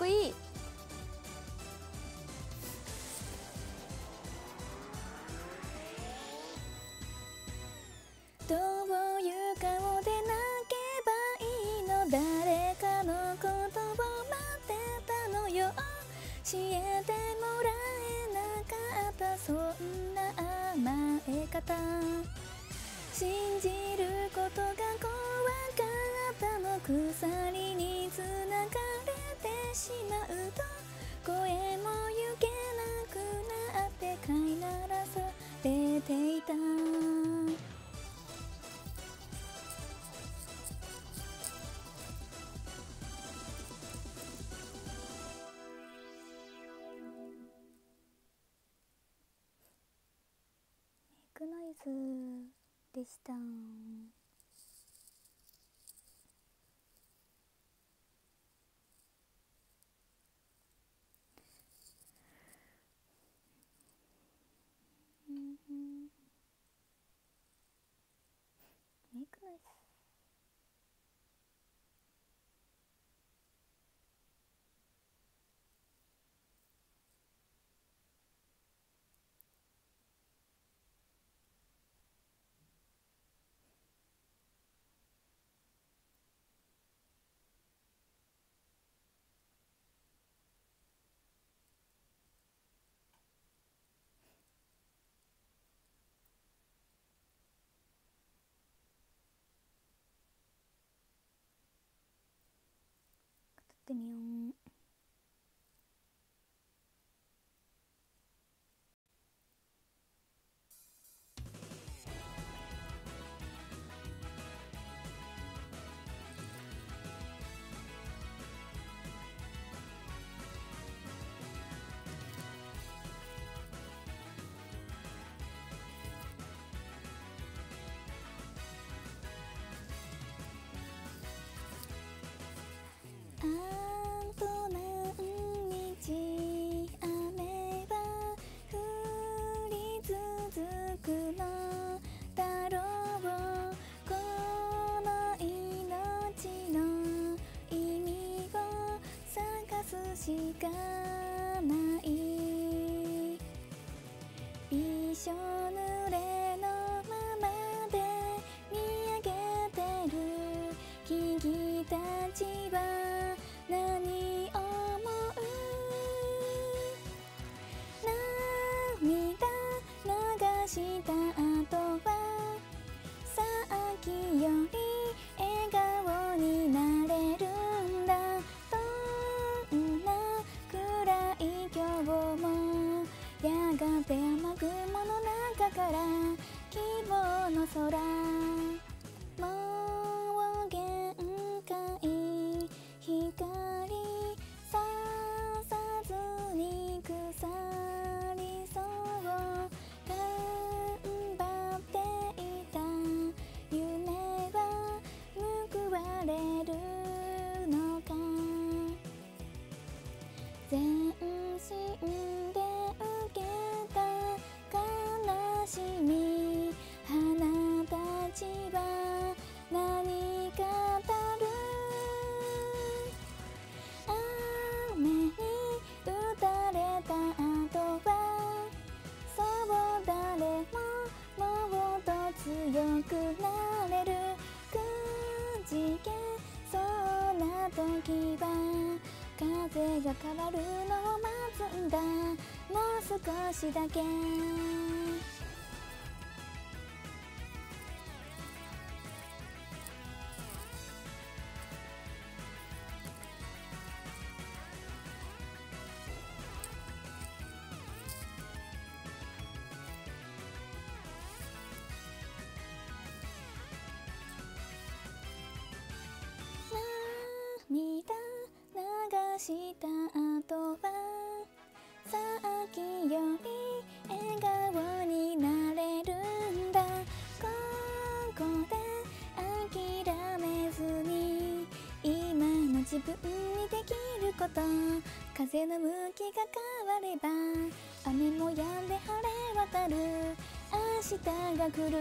Speaker 1: いい。どういう顔で泣けばいいの、誰かのことを待ってたのよ、教えてもらえなかった、そんな甘え方、信じることが怖かったの、鎖につながれてしまうと声もゆけなくなって飼いならされていた。メイクノイズでした。メイクノイズ。撮ってみよう。あと何日雨は降り続くのだろう、この命の意味を探すしかない。びしょ濡れのままで見上げてる君たちは何思う。涙流した後はさっきより笑顔になれるんだ、どんな暗い今日もやがて雨雲の中から希望の空、もう限界、光ささずに腐りそう、頑張っていた夢は報われるのか、全身で受けた悲しみ、花たちは何語る。雨に打たれた後はそう誰ももっと強くなれる、くじけそうな時は風が変わるのを待つんだ、もう少しだけ。涙流した後はさっきより笑顔になれるんだ、ここで諦めずに今の自分にできること、風の向きが変われば雨も止んで晴れ渡る、明日が来る。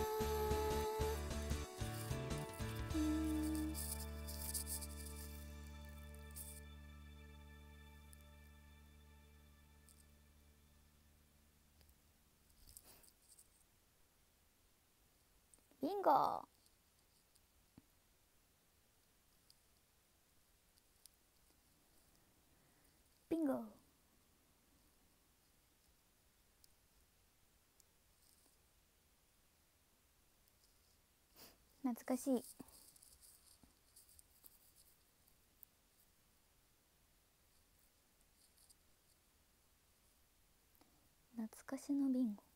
Speaker 1: ビンゴ。ビンゴ。懐かしい。懐かしのビンゴ。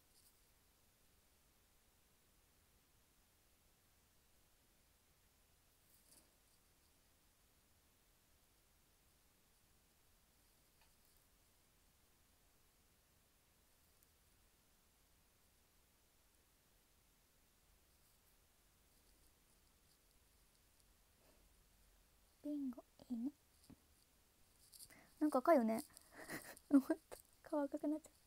Speaker 1: ビンゴいいね。なんか赤いよね。思った顔赤くなっちゃった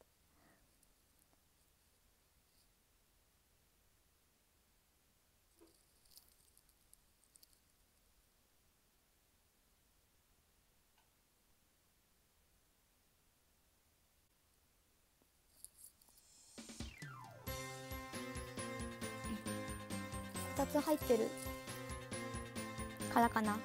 Speaker 1: 。2つ入ってるからかな。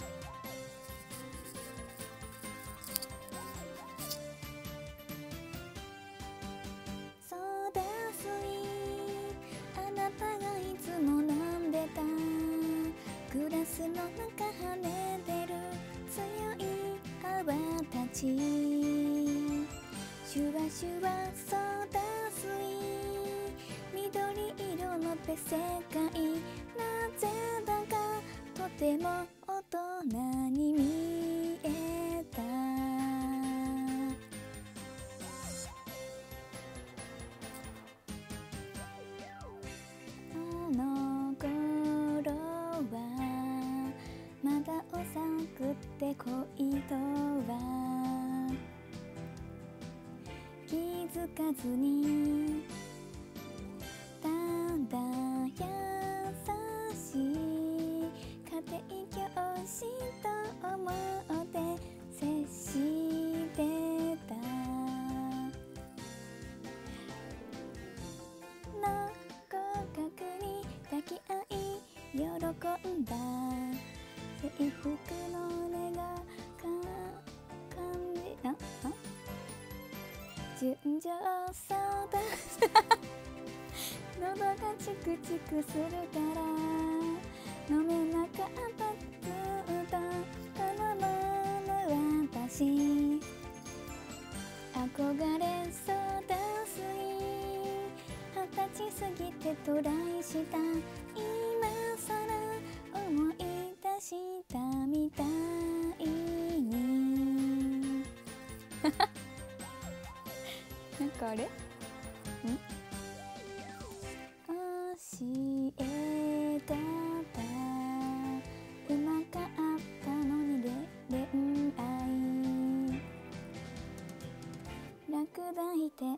Speaker 1: そうだスイあなたがいつも飲んでたグラスの中跳ねてる強い泡たちシュワシュワそうだスイ緑色のペ世界なぜだかとても大人に見えたあの頃はまだ幼くて恋とは気づかずにただ優しい家庭教師と思って接してたの互角に抱き合い喜んだ制服の音が感じ純情そうだ喉がチクチクするから飲めなかったずっとこのまま私憧れそうだすい20歳過ぎてトライした今さら思い出したみたいになんかあれ教えてたうまかったのに恋愛落第点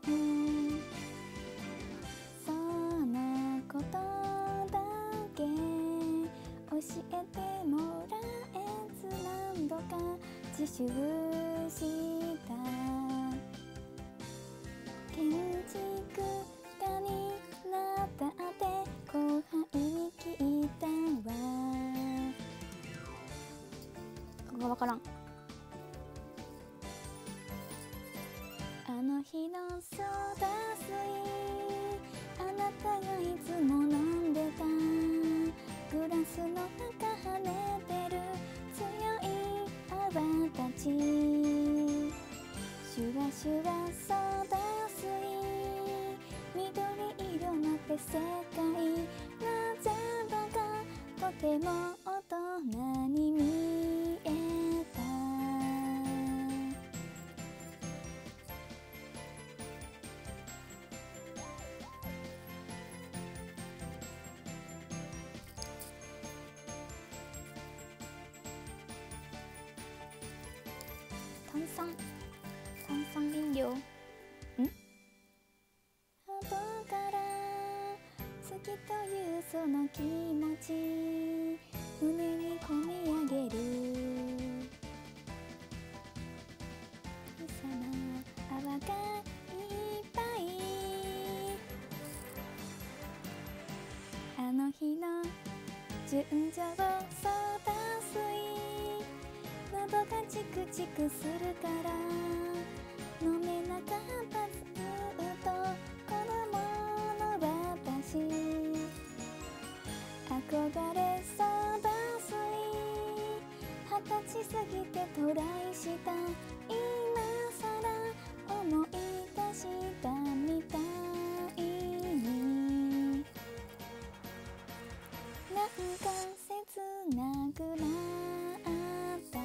Speaker 1: そのことだけ教えてもらえず何度か自習した建築家になったって後輩に聞いたわここがわからんあの日のソーダ水あなたがいつも飲んでたグラスの中跳ねてる強い泡たちシュワシュワソーダ水緑色のペ世界なぜだかとても大人に見えた炭酸飲料後から好きというその気持ち胸にこみ上げる小さな泡がいっぱい順調ソーダ水喉がチクチクするから飲めなかったずっと子供の私憧れソーダ水20歳過ぎてトライした今更思い出したみたいになんか切なくなった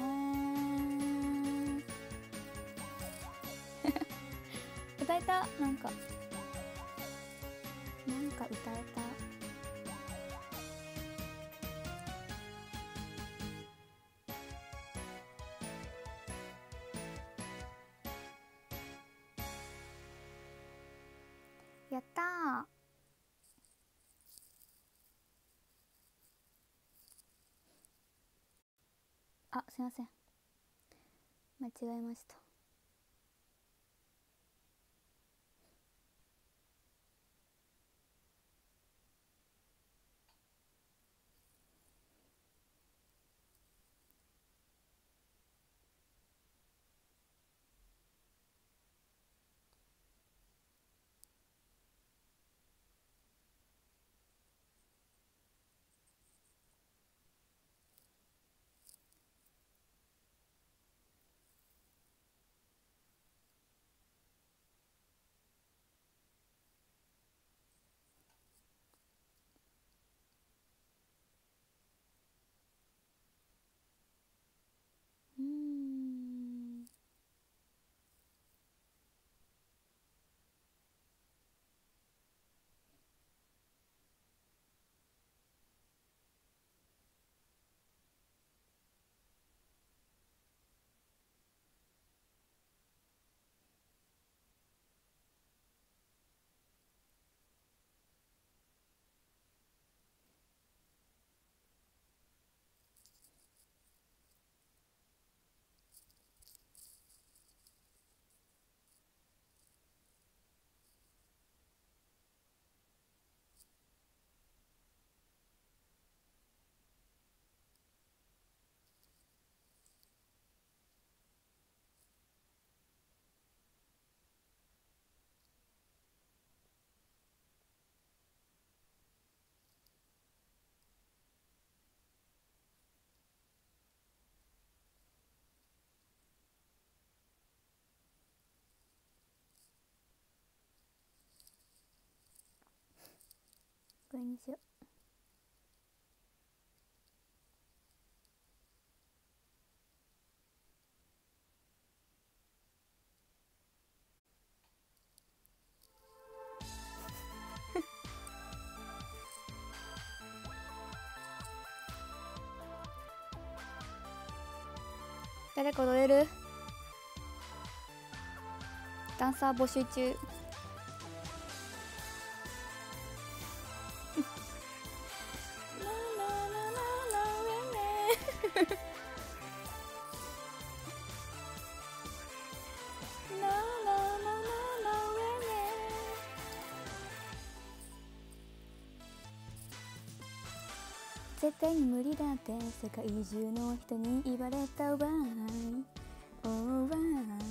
Speaker 1: 歌えたなんか歌えたやったー。あ、すいません間違えました。これにしよう。誰か踊れる？ダンサー募集中。絶対に無理だって世界中の人に言われたわい、oh why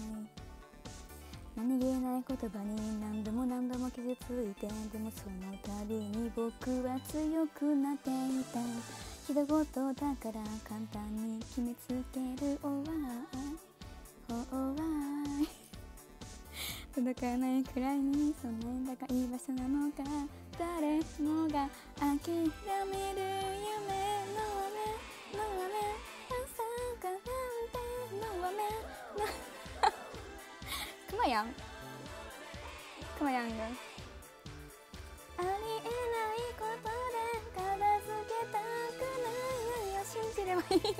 Speaker 1: 何気ない言葉に何度も何度も傷ついて、でもその度に僕は強くなっていた。一言だから簡単に決めつける oh why oh why 届かないくらいにそんな高い場所なのか、誰もが諦める夢の雨の雨、朝から雨の雨のクマやんクマやんがありえないことで片付けたくないよ、信じればいい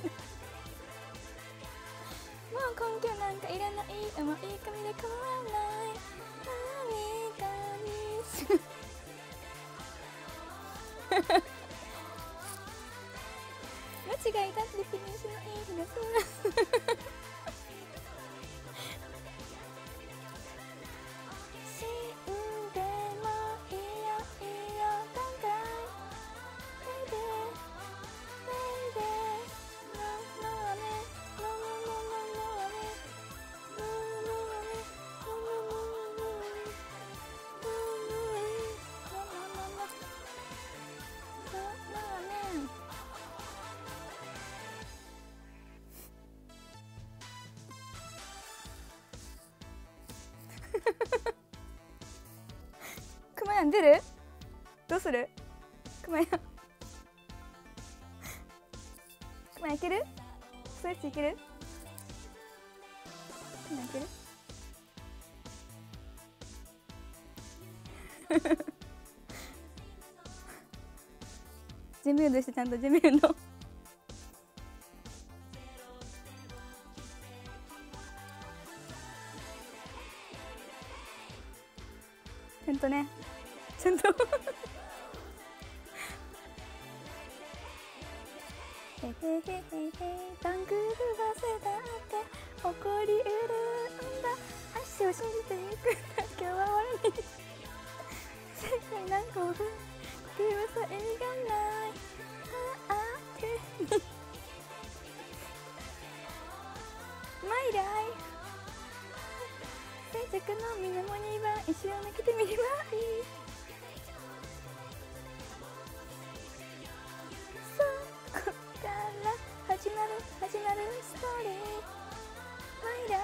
Speaker 1: もう根拠なんかいらない、重い紙で変わらない何かにす間違いだって気にしないんです死んでもいいよいいよ考えてやん出る？どうする？くまやんくまやんいける？ストレッチいける？くまやんいける？準備運動して、ちゃんと準備運動ちゃんとね、ちゃんとへへへへへ、バングルはせだって起こりうるんだ、足を信じていくんだ、今日は終わりに世界何個分呼吸はさえがないあってマイライ静寂の水面には一瞬抜けてみればいい、そこから始まるストーリー、マイラ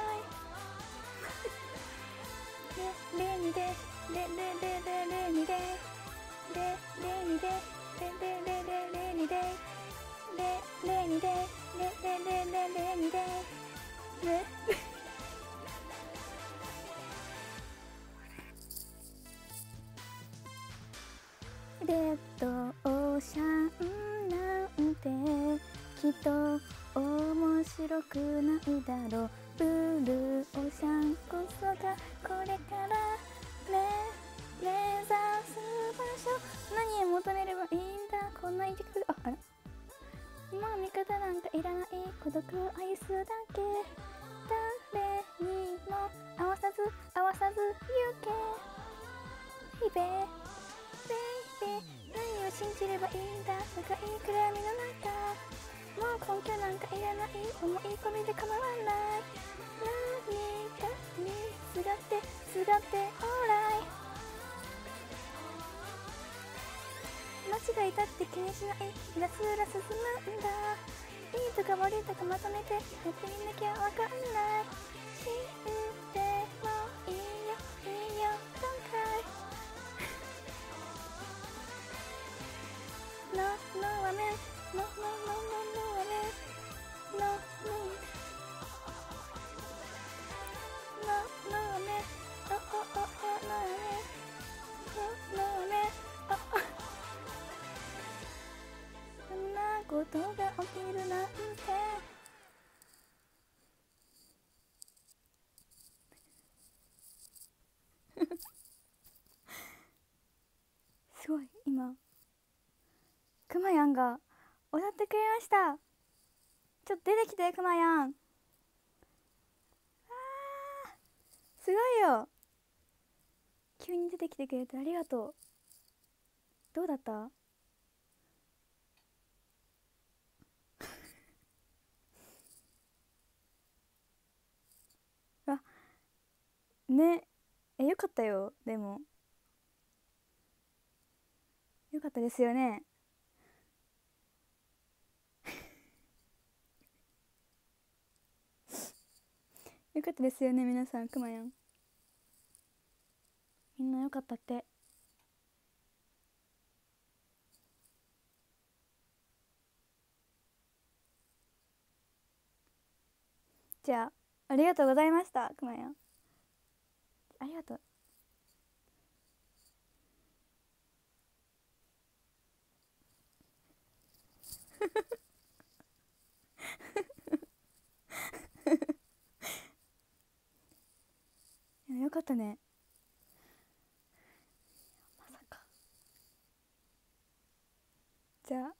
Speaker 1: イレレにでレレレレレにでレレにでレレレレレにでレレにでレレレレレにでレレッドオーシャンなんてきっと面白くないだろう、ブルーオーシャンこそがこれから目指す場所、何を求めればいいんだこんな一曲、あらもう味方なんかいらない、孤独を愛すだけ、誰にも合わさず行けベイベー何を信じればいいんだ、深い暗闇の中、もう根拠なんかいらない、思い込みで構わない、何かにすがってオーライ、間違いだって気にしない、ひたすら進むんだ、いいとか悪いとかまとめてやってみなきゃわかんない、知ってもいいよ Don't cry No woman No woman No woman Oh No womanそんなことが起きるなんてすごい、今くまやんが踊ってくれました。ちょっと出てきてくまやん、すごいよ、急に出てきてくれてありがとう。どうだった？あ、ね、よかったよ、でもよかったですよねよかったですよね、皆さん、くまやんみんなよかったって。じゃあありがとうございました、くまやん、ありがとうよかったね、まさか。じゃあ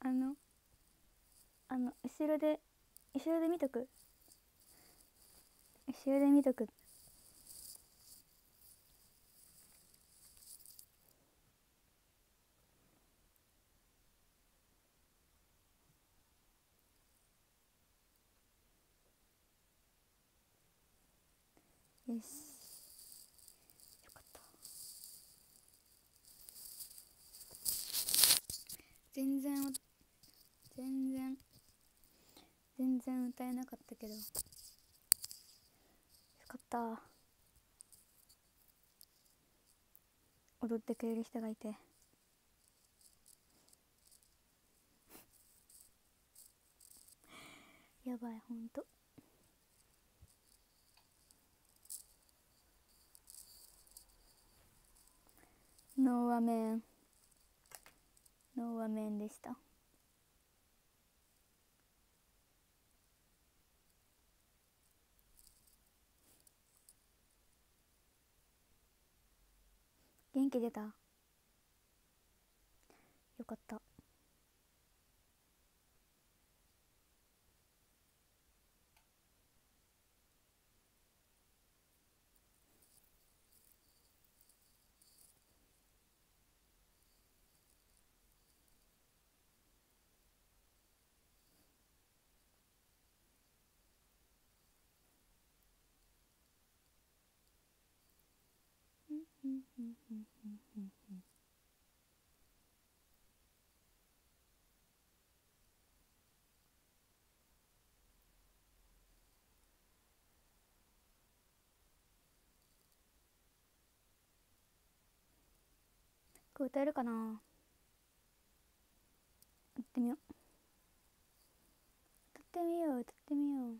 Speaker 1: 後ろで見とく、後ろで見とく。よし、よかった。全然歌えなかったけどよかった。 踊ってくれる人がいて、やばいほんと。ノーアメン、ノーアメンでした。元気出た？よかった。これ歌えるかな。やってみよう。歌ってみよう、歌ってみよう。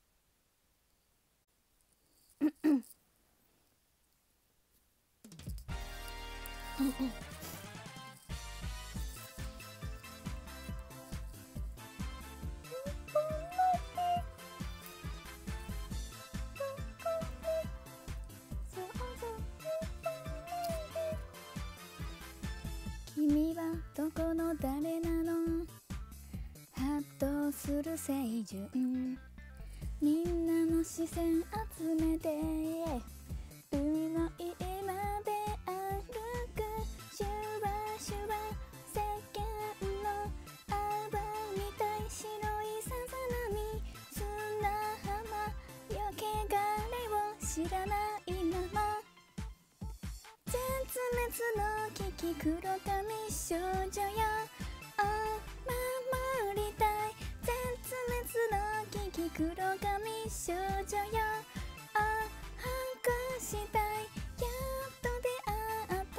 Speaker 1: 君はどこの誰なの？ハッとする清純、みんなの視線集めて海の家まで歩く、シュワシュワ世間の泡みたい白いさざ波、砂浜よけがれを知らないまま、絶滅の危機黒髪少女よ、守りたい絶滅の危機黒髪少女よ、剥がしたい、やっと出会った、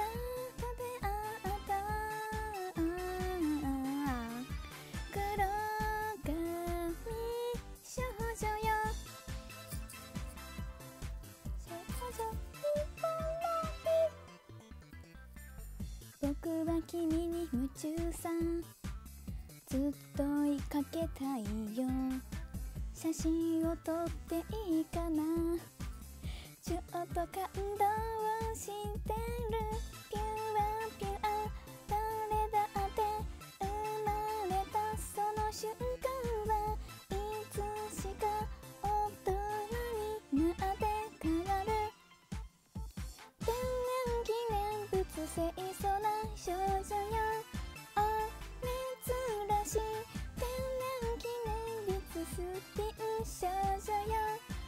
Speaker 1: 黒髪少女よ、僕は君に夢中さ、ずっと追いかけたいよ、写真を撮っていいかな、ちょっと感動してる、ピュアピュア誰だって生まれたその瞬間はいつしか大人になって変わる、天然記念物清楚な少女よ、珍しい天然記念物スティン少女よ、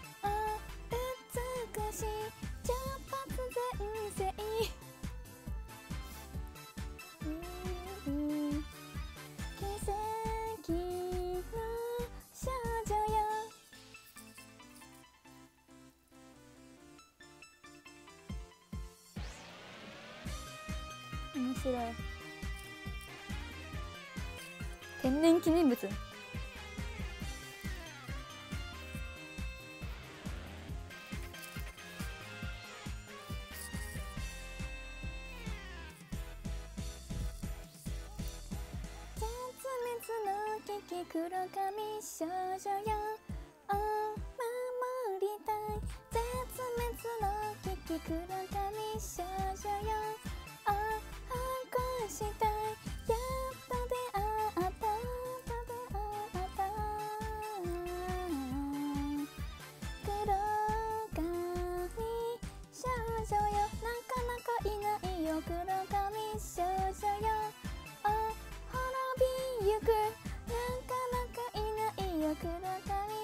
Speaker 1: 美しい茶髪全盛、奇跡の少女よ、面白い。天然記念物、絶滅の危機黒髪少女よ、守りたい絶滅の危機黒髪少女よ、剥がしたい、やっと出会った、黒髪少女よ、なかなかいないよ黒髪少女よ、滅びゆく、なかなかいないよ黒髪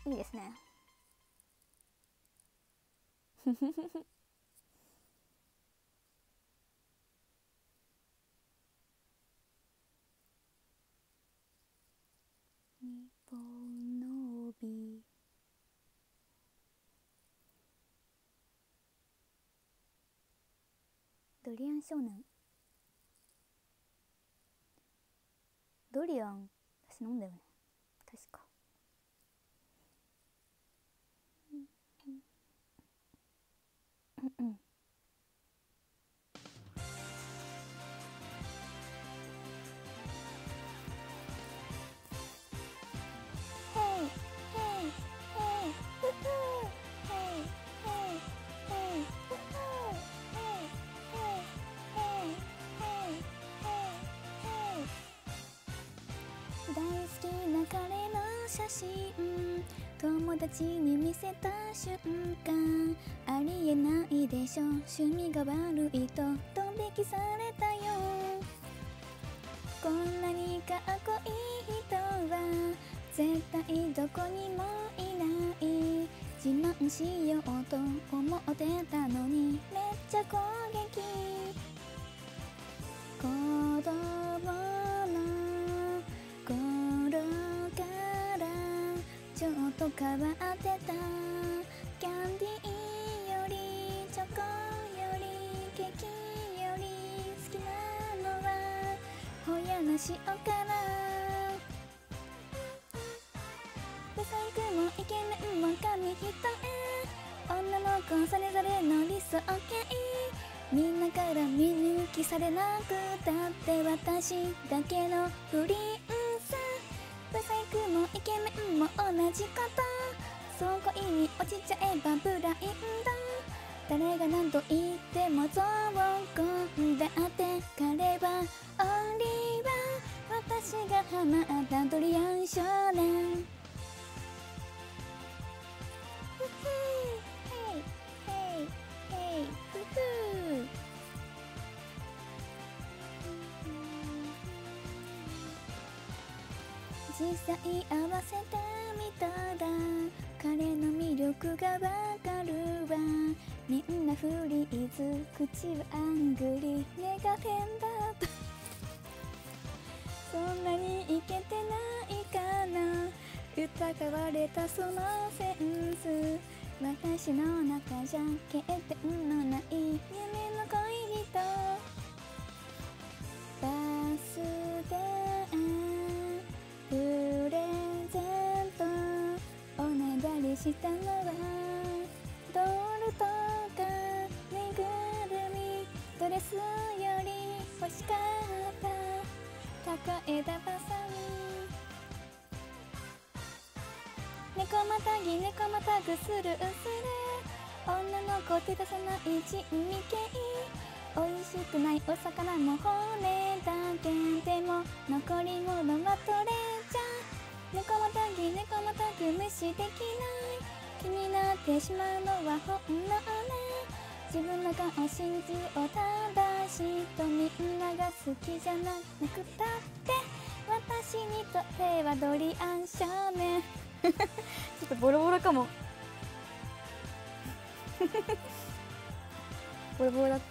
Speaker 1: いいですね。日本の帯、ドリアン少年。ドリアン私飲んだよね確か。うんうん。大好きな彼の写真、友達に見せた瞬間、ありえないでしょ、趣味が悪いとドン引きされたよ。こんなにかっこいい人は絶対どこにもいない。自慢しようと思ってたのにめっちゃ攻撃。子供の頃からちょっと変わってた。キャンディーよりチョコよりケーキより好きなのはホヤの塩辛。ブサイクもイケメンも紙一重、女の子それぞれの理想系、みんなから見抜きされなくたって私だけのプリンス。ブサイクもイケメンも同じこと、そこに落ちちゃえばブラインド。誰が何と言ってもゾーンだって彼はオンリーワン、私がハマったドリアン少年。実際合わせてみたら彼の魅力がわかるわ。みんなフリーズ、口はアングリ、目が変だとそんなにイケてないかな、疑われたそのセンス。私の中じゃ欠点のない夢の恋人。バースデープレゼントおねだりしたのはドールとかぬいぐるみ、ドレスより欲しかった高枝バサミ。猫またぎ猫またぐスルースルー、女の子手出さない珍味系、美味しくないお魚も骨だけでも残り物は取れちゃう。猫またぎ猫またぐ無視できない、気になってしまうのは本能ね。自分の顔を信じよう、ただしとみんなが好きじゃなくたって私にとってはドリアン少年ちょっとボロボロかもボロボロだった。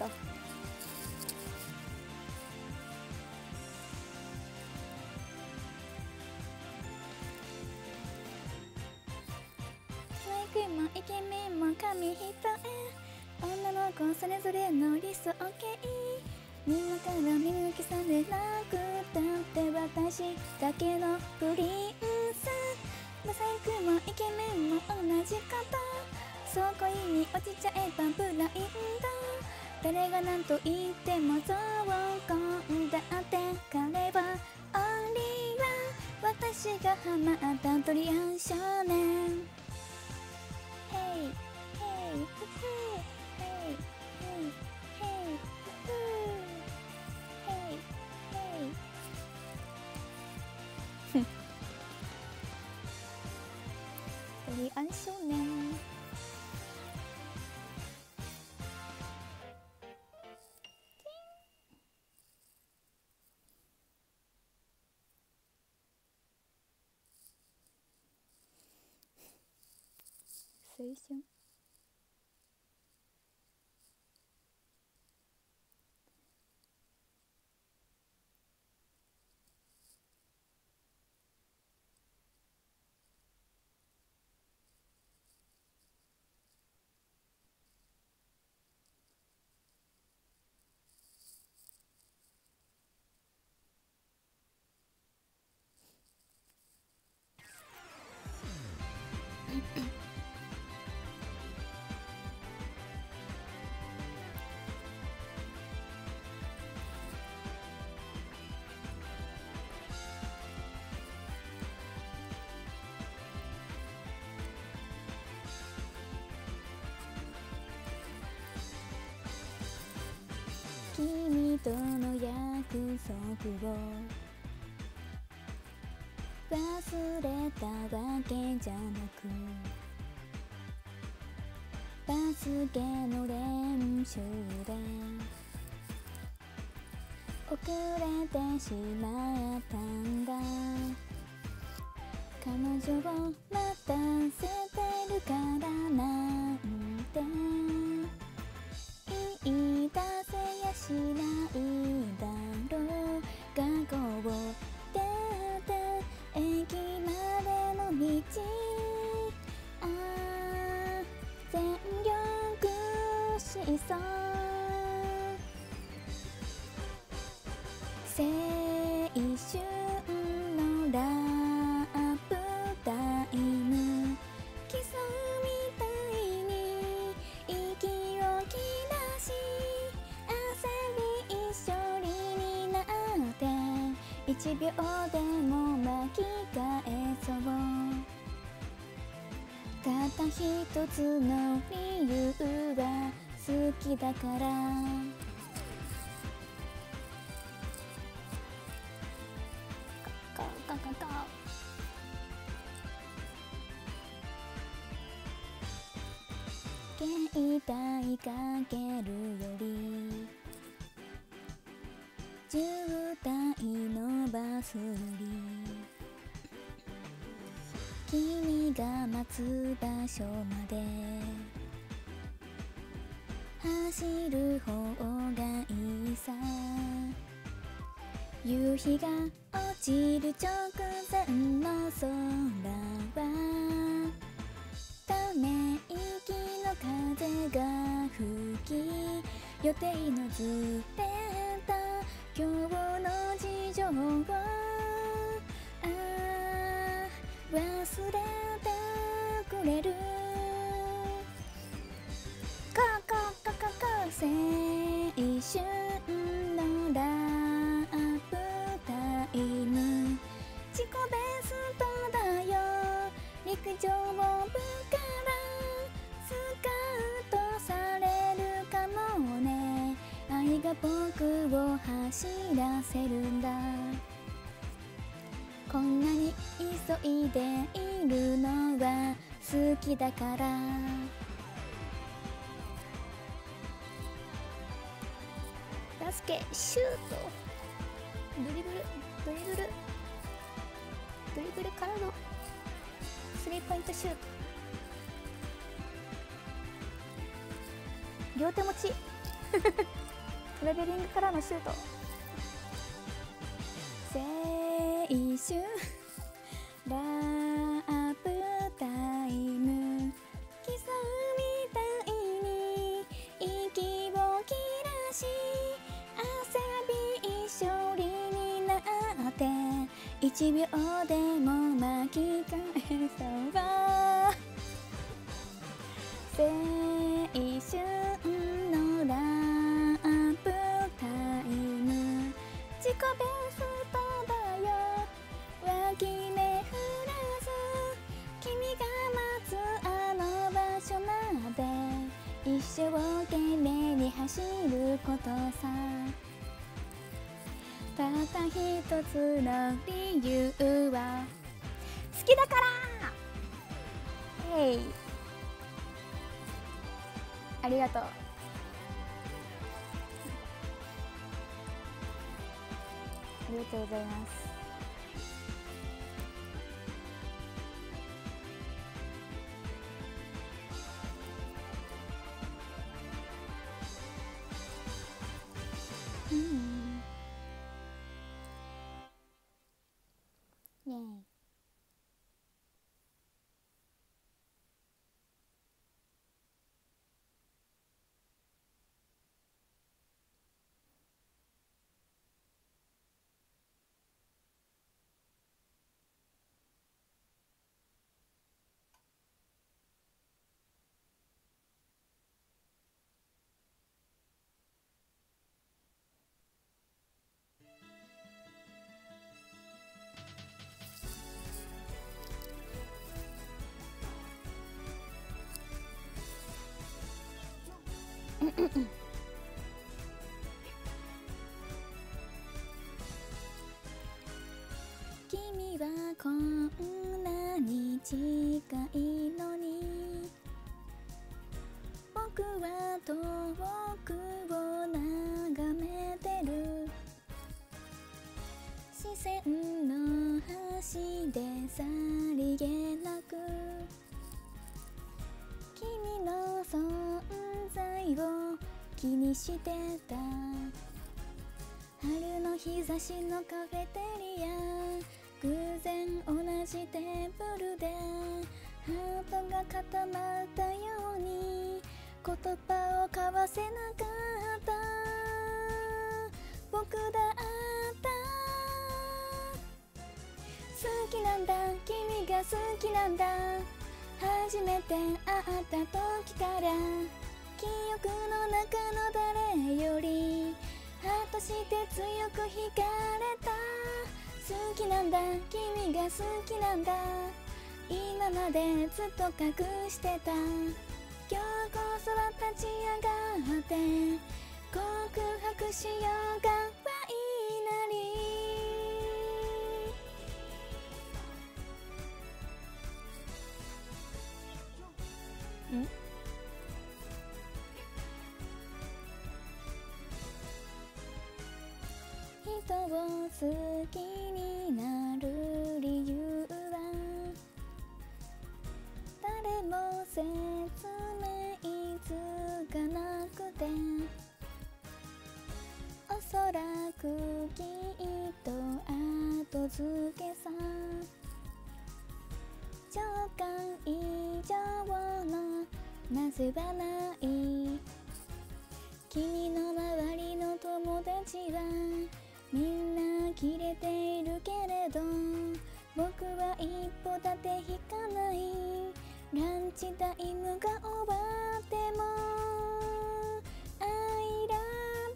Speaker 1: スナイクもイケメンも紙一重、女の子それぞれの理想系、みんなから見抜きされなくたって私だけのプリンス。ブサイクもイケメンも同じこと、そこに落ちちゃえばブラインド。誰が何と言ってもゾーンだって彼はオンリーワン、私がハマったドリアン少年。ヘイヘイフフヘイヘイヘイフフヘイヘイドリアン少年。 青春。君との約束を忘れたわけじゃなく、バスケの練習で遅れてしまったんだ。彼女を待たせてるからなんて言い出せやしないだろう。学校を出て駅までの道、ああ全力疾走、青春のラップタイム、競うみたいに息を切らし、汗びっしょりになって1秒でも巻き返そう。たった一つの理由は好きだから。カカカカ携帯かけるより渋滞のバスより君が待つ場所まで走る方がいいさ。夕日が落ちる直前の空はため息の風が吹き、予定のずれた今日の事情を忘れてくれる。コココココ青春のラップタイム、自己ベストだよ。陸上部からスカウトされるかもね。愛が僕を走らせるんだ。こんなに急いでいるのは好きだから。バスケシュート、ドリブルドリブルドリブルからのスリーポイントシュート、両手持ちトラベリングからのシュート。青春ラップタイム、競うみたいに息を切らし、汗びっしょりになって1秒でも巻き返そう。青春のラップタイム、自己ベストだよ。脇目振らず君が待つあの場所まで一生懸命に走ることさ。たった一つの理由は好きだから。ヘイ、ありがとう。ありがとうございます。 君はこんなに近いのに、僕は遠くを眺めてる。視線の端でさりげなく君の存在を気にしてた。春の日差しのカフェテリア、偶然同じテーブルでハートが固まったように言葉を交わせなかった。僕だった好きなんだ、君が好きなんだ。初めて会った時から記憶の中の誰よりハートして強く惹かれた。好きなんだ、君が好きなんだ。今までずっと隠してた。今日こそは立ち上がって告白しようか、ファイナリー。ん？人を好きになる理由は誰も説明つかなくて、おそらくきっと後付けさ。情感以上のなぜはない。君の周りの友達はみんなキレているけれど、僕は一歩立て引かない。ランチタイムが終わっても I love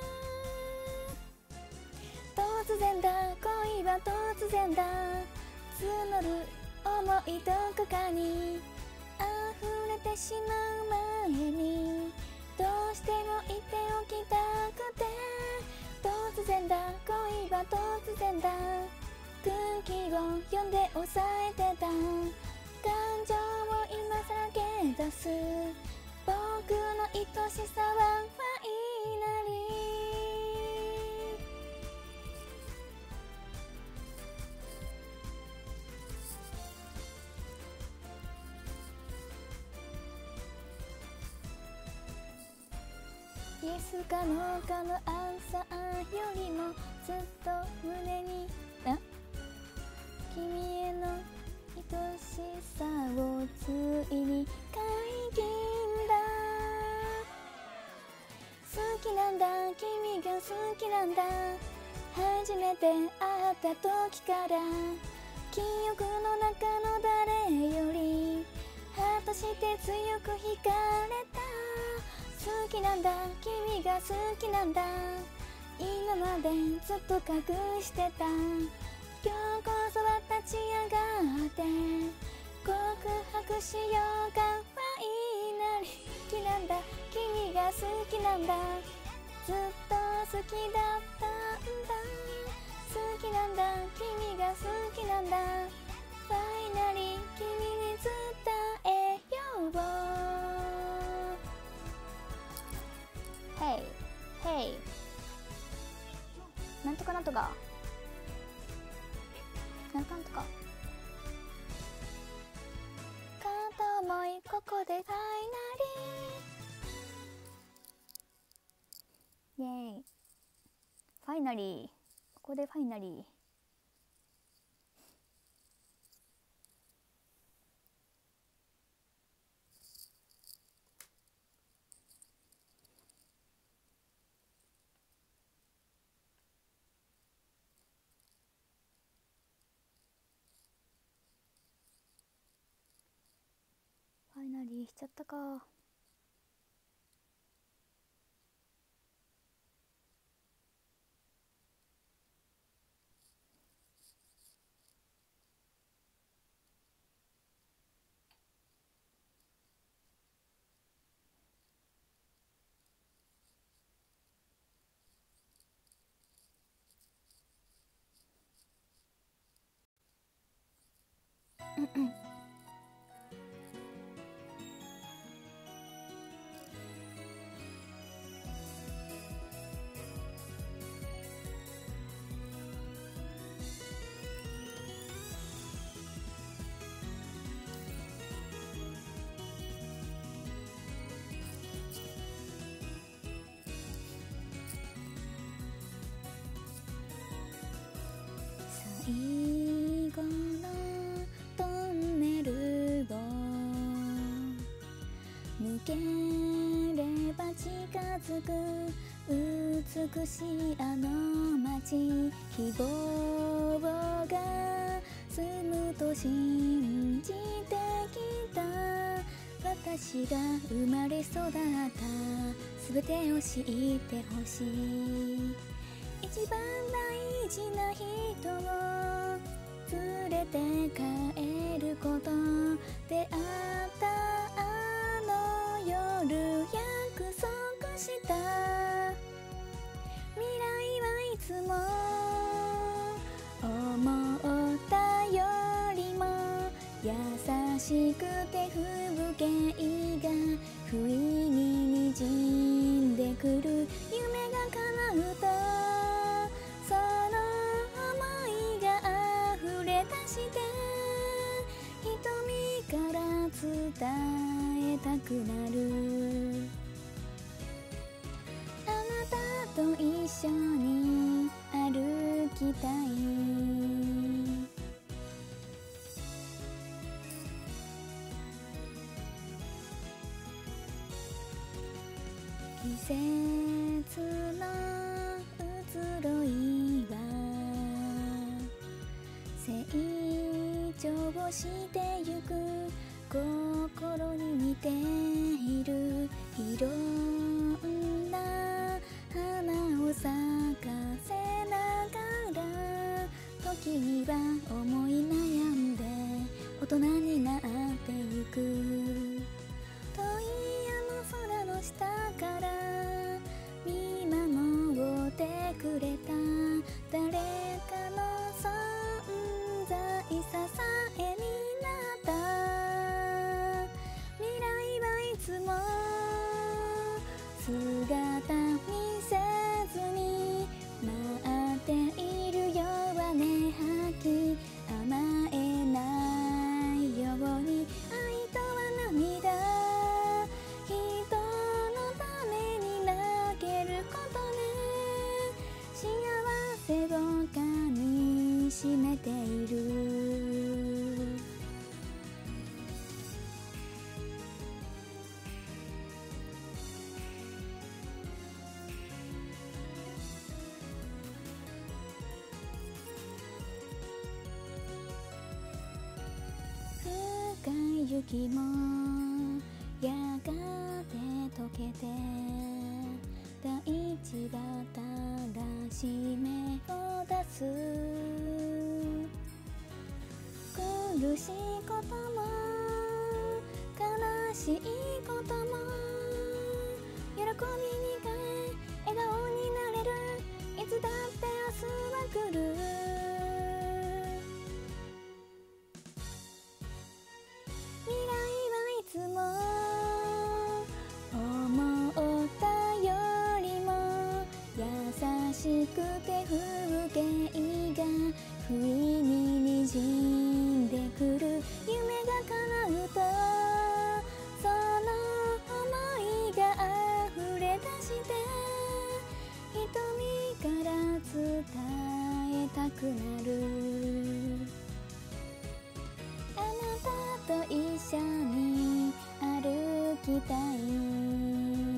Speaker 1: you。 突然だ、恋は突然だ。募る思いどこかに溢れてしまう前にどうしても言っておきたくて。突然だ、恋は突然だ。空気を読んで抑えてた感情を今さらけ出す。僕の愛しさはファイナリー。イエスかノーかのアンサーよりもずっと胸に君への愛しさをついに解禁だ。好きなんだ、君が好きなんだ。初めて会った時から記憶の中の誰よりハートして強く惹かれた。好きなんだ、君が好きなんだ。今までずっと隠してた。今日こそは立ち上がって告白しようか、ファイナリー。好きなんだ、君が好きなんだ。ずっと好きだったんだ。好きなんだ、君が好きなんだ。ファイナリー、君に伝えよう。ヘイヘイなんとかなんとかなんかんとか片思い、ここでファイナリー。イエーイ、ファイナリー。ここでファイナリー。ファイナリーしちゃったか。 最後のトンネルを抜ければ近づく美しいあの街、希望が住むと信じてきた。私が生まれ育った全てを知ってほしい。一番大事な人を連れて帰ること、出会ったあの夜約束した。未来はいつも思ったよりも優しくて風景が不意に滲んでくる。夢が叶うとその想いが溢れ出して瞳から伝えたくなる。あなたと一緒に歩きたい。季節の移ろいは成長してゆく心に似ている。いろんな花を咲かせながら時には思い悩んで大人になってゆく。遠いあの空の下から見守ってくれた誰かの存在支えになった。未来はいつも姿見せずに待っている弱音吐き甘えないように。愛とは涙、人のために泣けることね。幸せをかみしめている。深い雪もやがて溶けて大地が新しい芽を出す。苦しいことも悲しいことも喜びに変え笑顔になれる。いつだって明日は来る。未来はいつも思ったよりも優しくて風景が不意に滲んでくる。夢が叶うとその想いが溢れ出して瞳から伝えたくなる。あなたと一緒に歩きたい。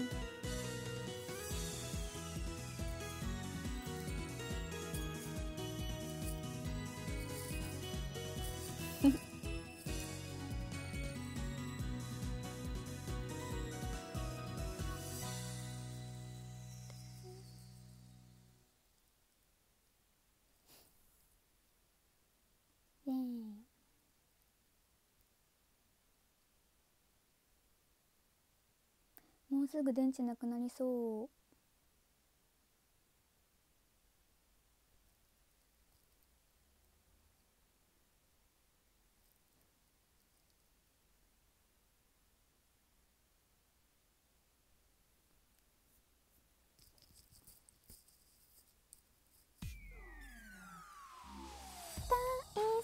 Speaker 1: イエーイ。もうすぐ電池なくなりそう。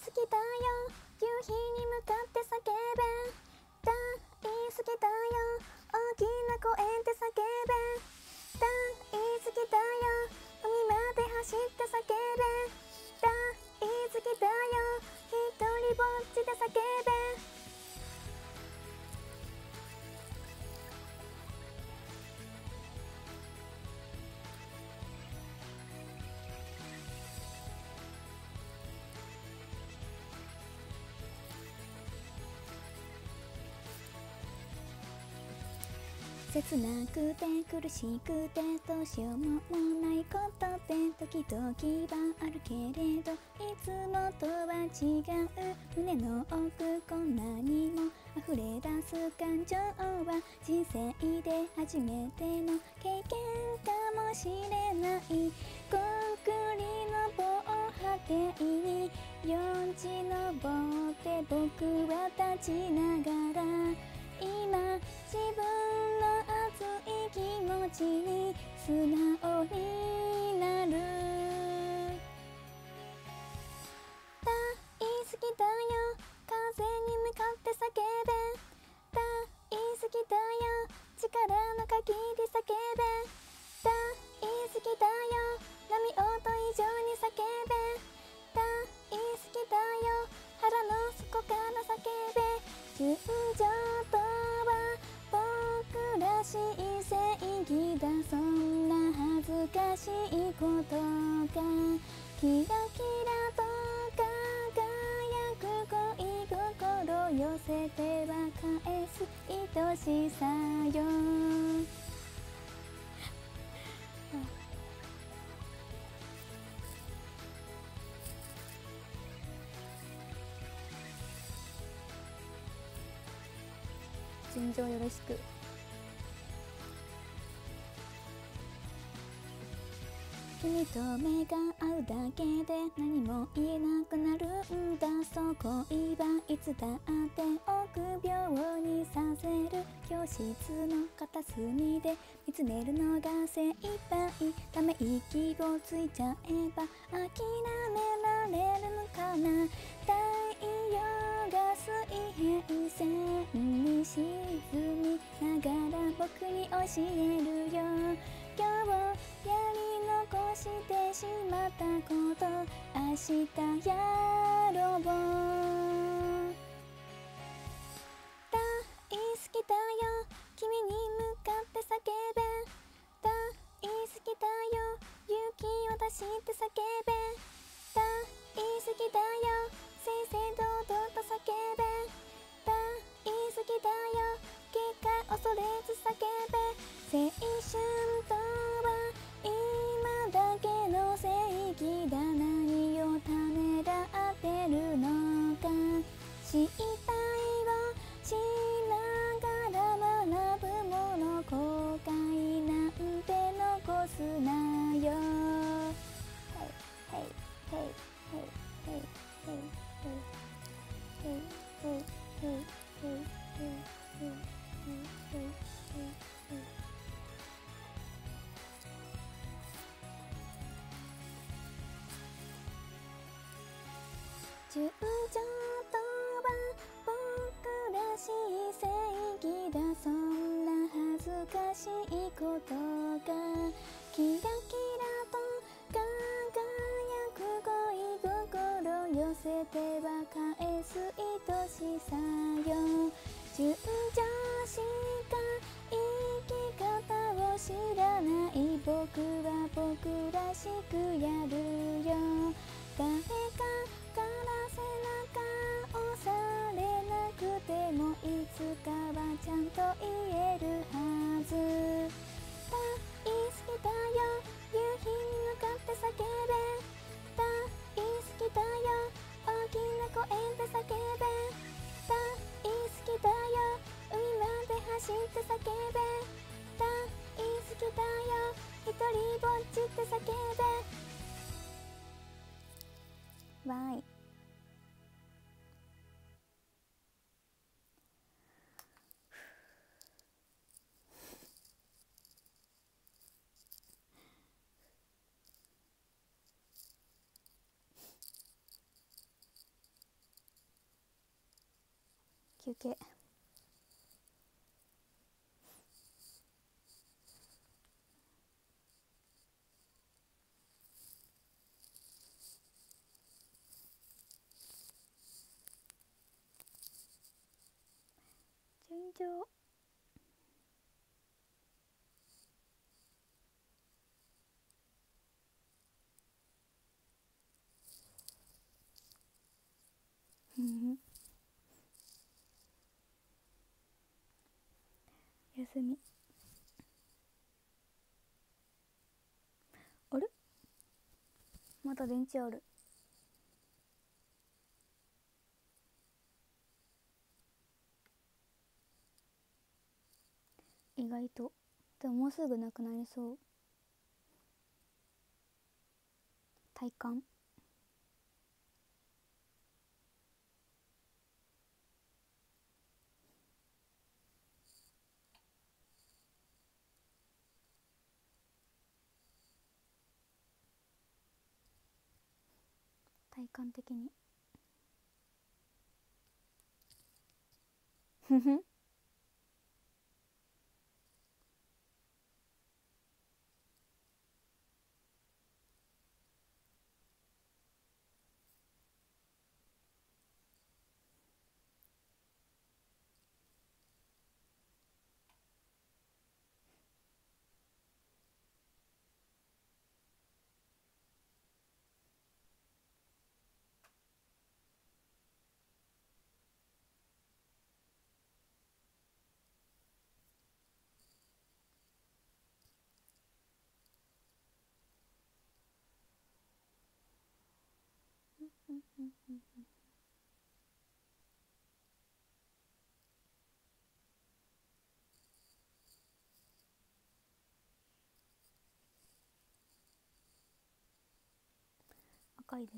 Speaker 1: 好きだよ夕日に向かって叫べ大好きだよ大きな声で叫べ大好きだよ海まで走って叫べ大好きだよ一人ぼっちで叫べ切なくて苦しくてどうしようもないことって時々はあるけれどいつもとは違う胸の奥こんなにも溢れ出す感情は人生で初めての経験かもしれないコンクリの防波堤に4時登って僕は立ちながら今自分の熱い気持ちに素直になる大好きだよ風に向かって叫べ大好きだよ力の限り叫べ大好きだよ波音以上に叫べ大好きだよ腹の底から叫べ純情とは僕らしい正義だそんな恥ずかしいことがキラキラと輝く恋心寄せては返す愛しさよ純情よろしく君と目が合うだけで何も言えなくなるんだそう恋はいつだって臆病にさせる教室の片隅で見つめるのが精一杯ため息をついちゃえば諦められるのかな太陽が水平線に沈みながら僕に教えるよ今日やり残してしまったこと明日やろう大好きだよ君に向かって叫べ大好きだよ勇気を出して叫べ大好きだよ正々堂々と叫べ大好きだよ結果恐れず叫べ青春とは今だけの正義だ何をためらってるのか失敗をしながら学ぶもの後悔なんて残すなよ Hey, hey, hey, hey, hey, hey, hey, hey, hey, hey, hey, hey, hey, hey, hey. 純情とは僕らしい正義だそんな恥ずかしいことがキラキラと輝く恋心寄せては返す愛しさよ純情しか生き方を知らない僕は僕らしくやるよ誰かから背中押されなくてもいつかはちゃんと言えるはず大好きだよ夕日に向かって叫べ大好きだよ大きな声で叫べ大好きだよ海まで走って叫べ大好きだよ一人ぼっちって叫べわーい休憩。順調。休み。あれ、また電池ある。意外と。でももうすぐなくなりそう。体感。体感的に。ふふ。赤いです。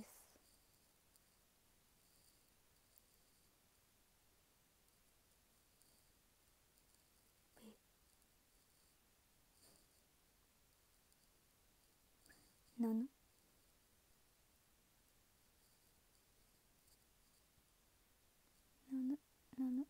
Speaker 1: なぬなぬなぬ。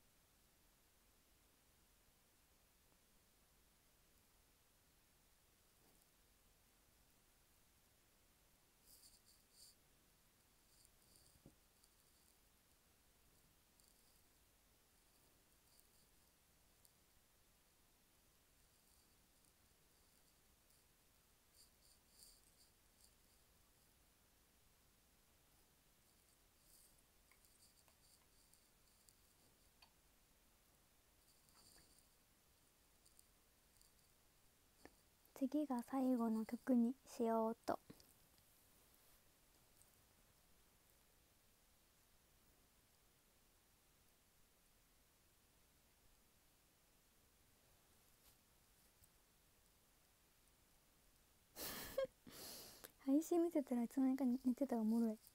Speaker 1: 次が最後の曲にしようと。配信見てたらいつの間にか寝てたらおもろい。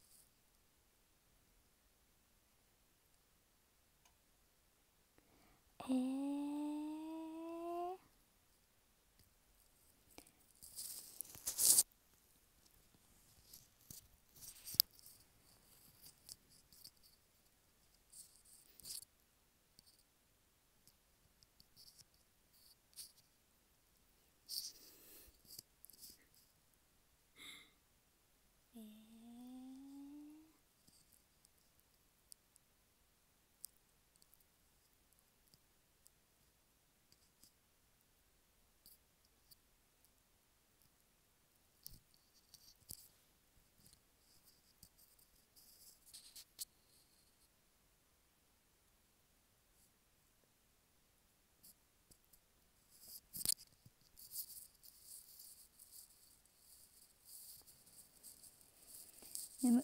Speaker 1: 眠。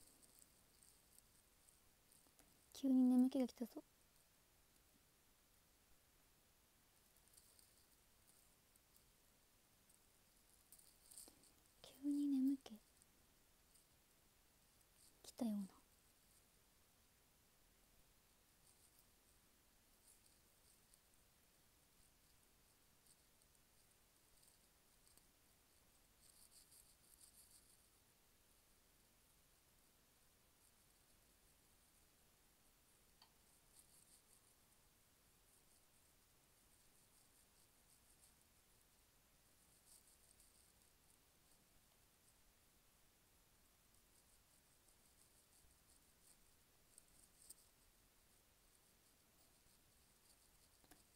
Speaker 1: 急に眠気がきたぞ。急に眠気きたような。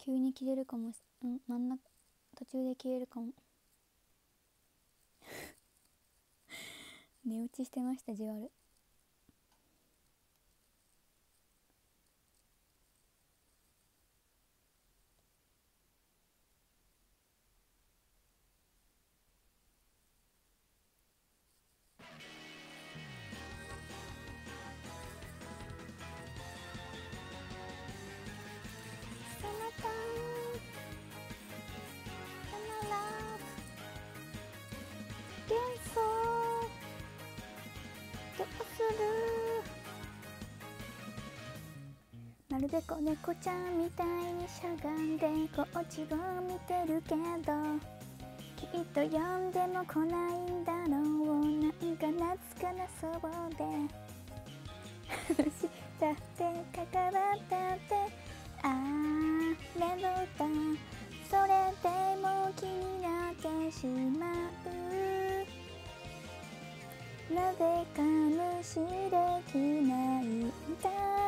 Speaker 1: 急に切れるかも真ん中途中で消えるかも寝落ちしてましたじわる。まるで子猫ちゃんみたいにしゃがんでこっちを見てるけどきっと呼んでも来ないんだろう。なんか懐かなそうで話したって関わったってあれどだそれでも気になってしまう。なぜか無視できないんだ。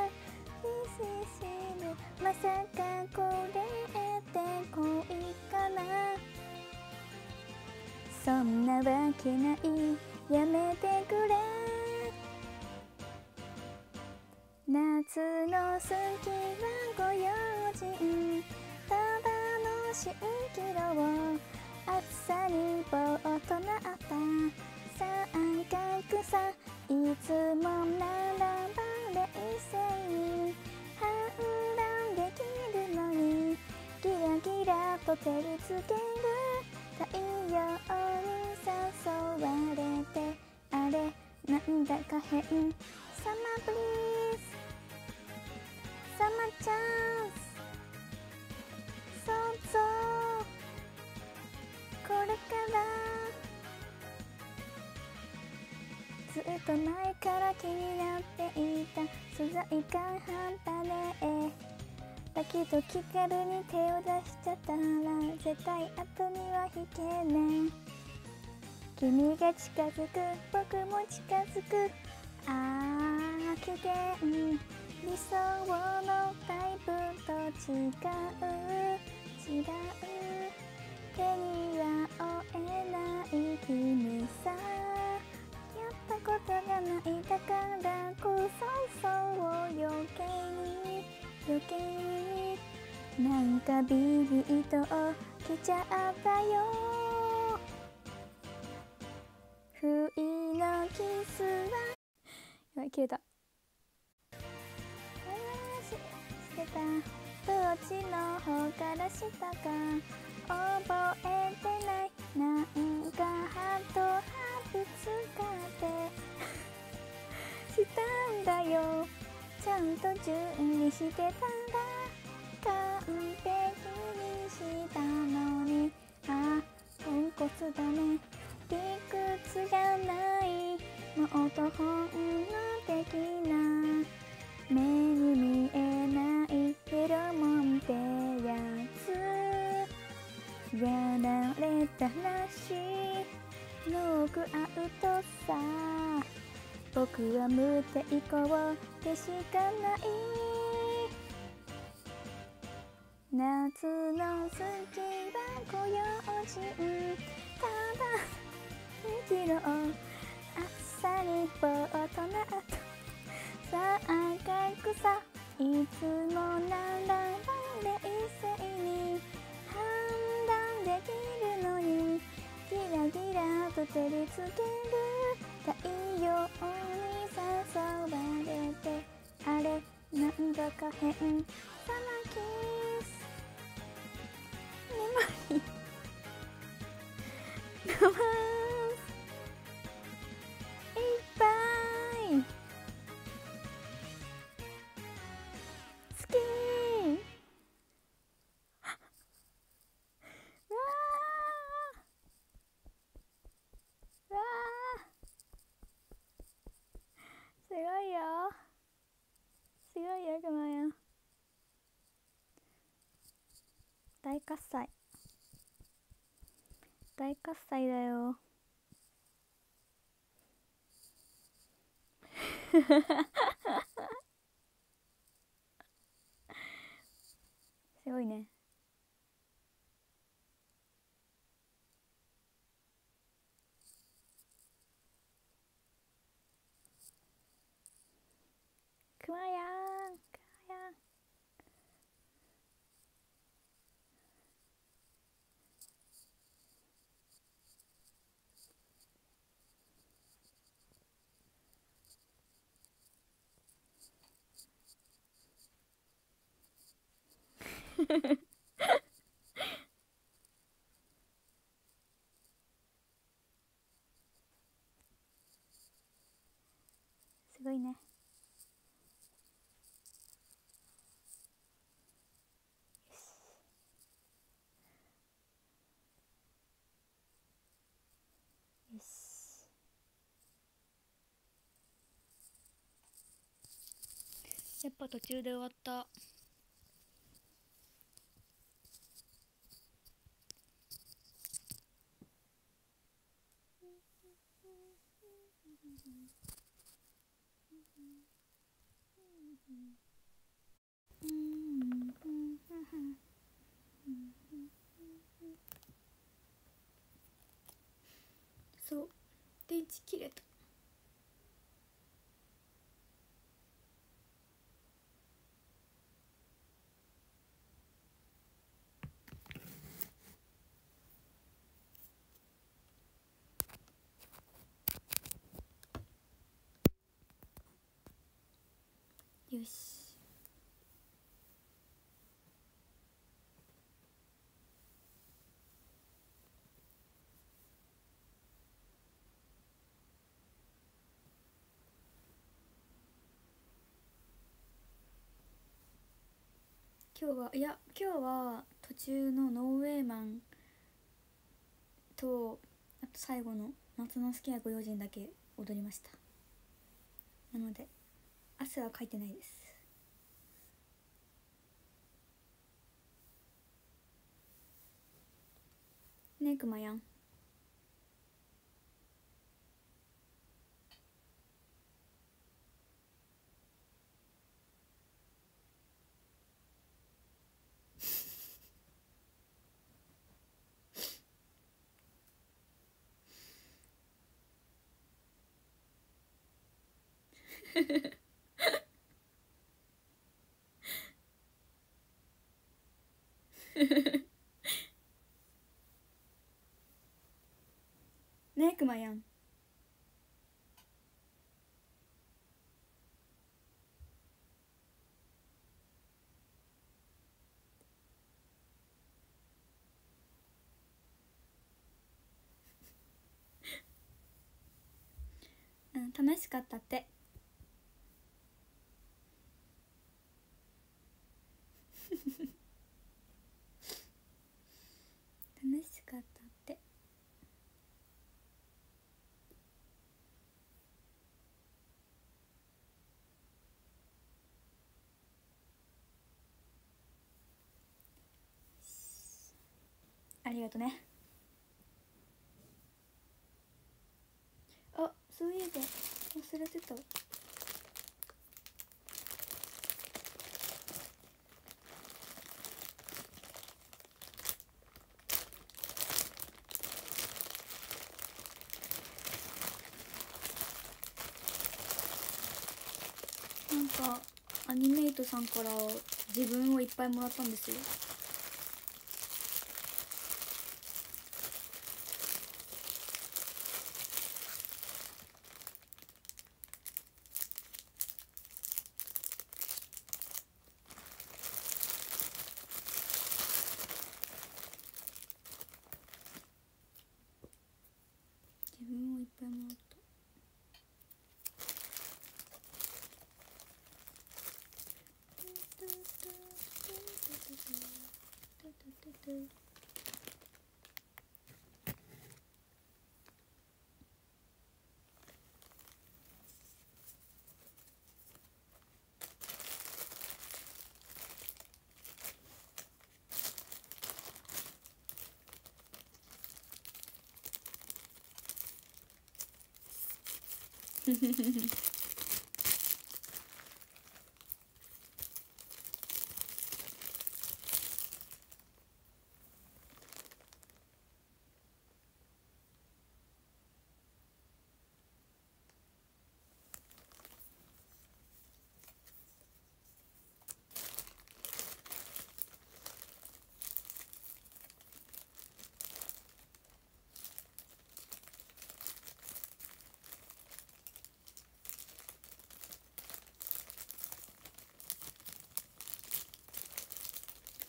Speaker 1: まさかこれって恋かな。そんなわけないやめてくれ。夏の好きはご用心ただの蜃気楼暑さにぼーっとなった三角さいつもならば冷静に判断できるのにギラギラと照りつける太陽に誘われてあれなんだか変サマーブリーズサマーチャンス想像これからずっと前から気になっていた素材感半端ねえ。だけど気軽に手を出しちゃったら絶対後には引けねえ。君が近づく僕も近づく危険理想のタイプと違う手には負えない君さやったことがないだからこそそう余計になんかビビッときちゃったよ。不意のキスはやばい切れたしてたどっちの方からしたか覚えてないなんかハートぶつかってしたんだよちゃんと準備してたんだ完璧にしたのにポンコツだね理屈じゃないもっと本能的な目に見えないフェロモンってやつやられたらしいノックアウトさ僕は無抵抗でしかない夏の好きはご用心ただ2キロ暑さにぼーっとなった三角さいつもならば冷静に判断できるのにギラギラと照りつける太陽に誘われてあれなんだか変サマーキス眠い飲ますいっぱい好きわーわーすごいよすごいよくまや大喝采大喝采だよすごいねすごいね。よし。やっぱ途中で終わった。そう、電池切れた。よし。今日は途中のノーウェーマンと、あと最後の夏の好きなご用心だけ踊りました。なので汗はかいてないです。ねえくまやん。ねえくまやん。うん、楽しかったって。楽しかったって。ありがとね。あ、そういえば忘れてた。なんかアニメイトさんから自分をいっぱいもらったんですよ。自分をいっぱいもらった。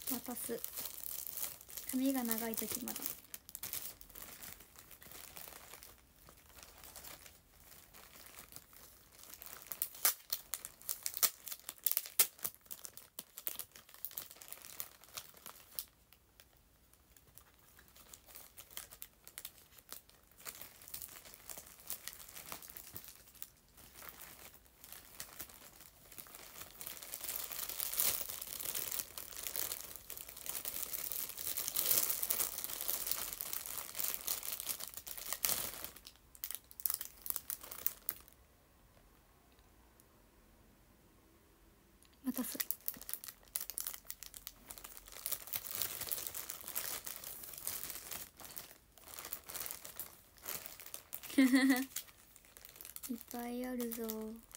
Speaker 1: 渡す。髪が長い時まだ。渡す。いっぱいあるぞ。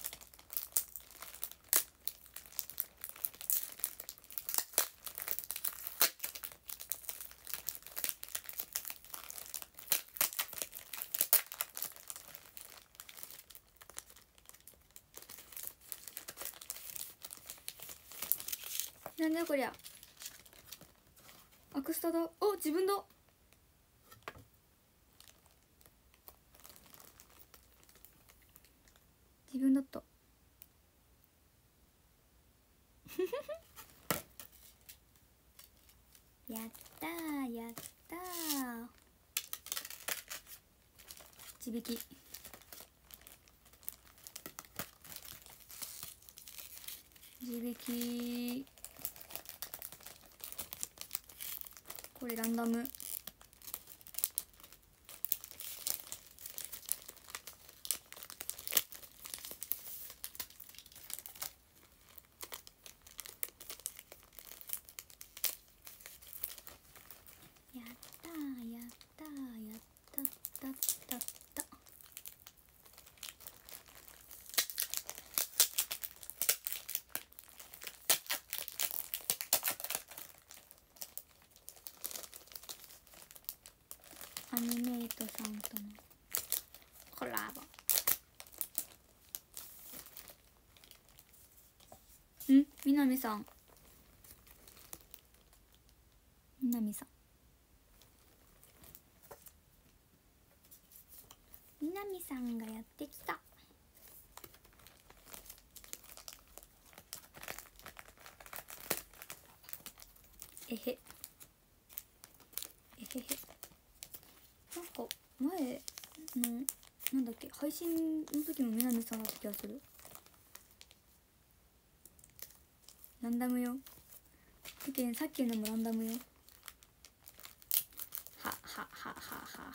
Speaker 1: なんだこりゃ。アクスタだ。お、自分だ。自分だった。やったーやったー。地引き。地引き。これランダム。やったーやったーやったったったった。アニメイトさんとのコラボ。南さん。南さん。南さんがやってきた。えへ。えへへ。なんか前のなんだっけ、配信の時も南さんだった気がする。ランダムよ。さっきのもランダムよ。はははははは。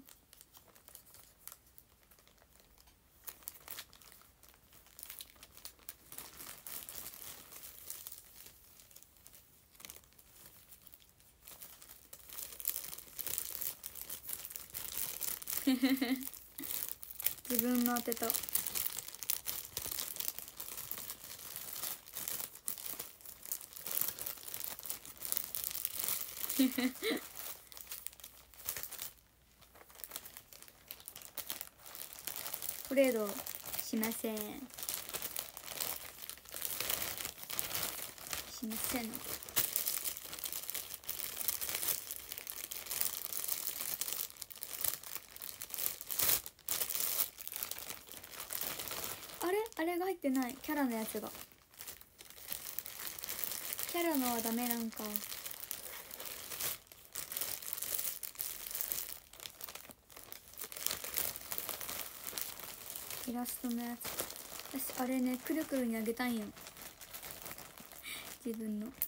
Speaker 1: 自分の当てた。トレードしません。しません。あれが入ってない。キャラのやつが。キャラのはダメなんか。イラストのやつ。私あれね、くるくるにあげたんよ。自分の。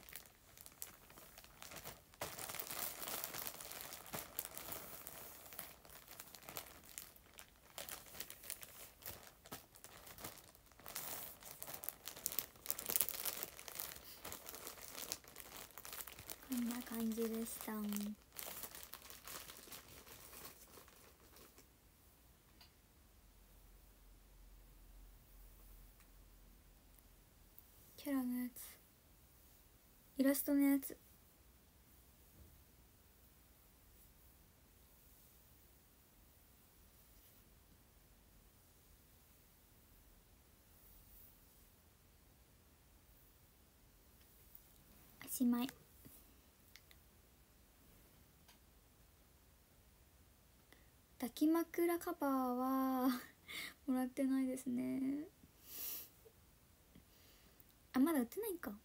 Speaker 1: こんな感じでした。キャラのやつ、イラストのやつ。 しまい。抱き枕カバーはもらってないですね。あ、まだ売ってないんか。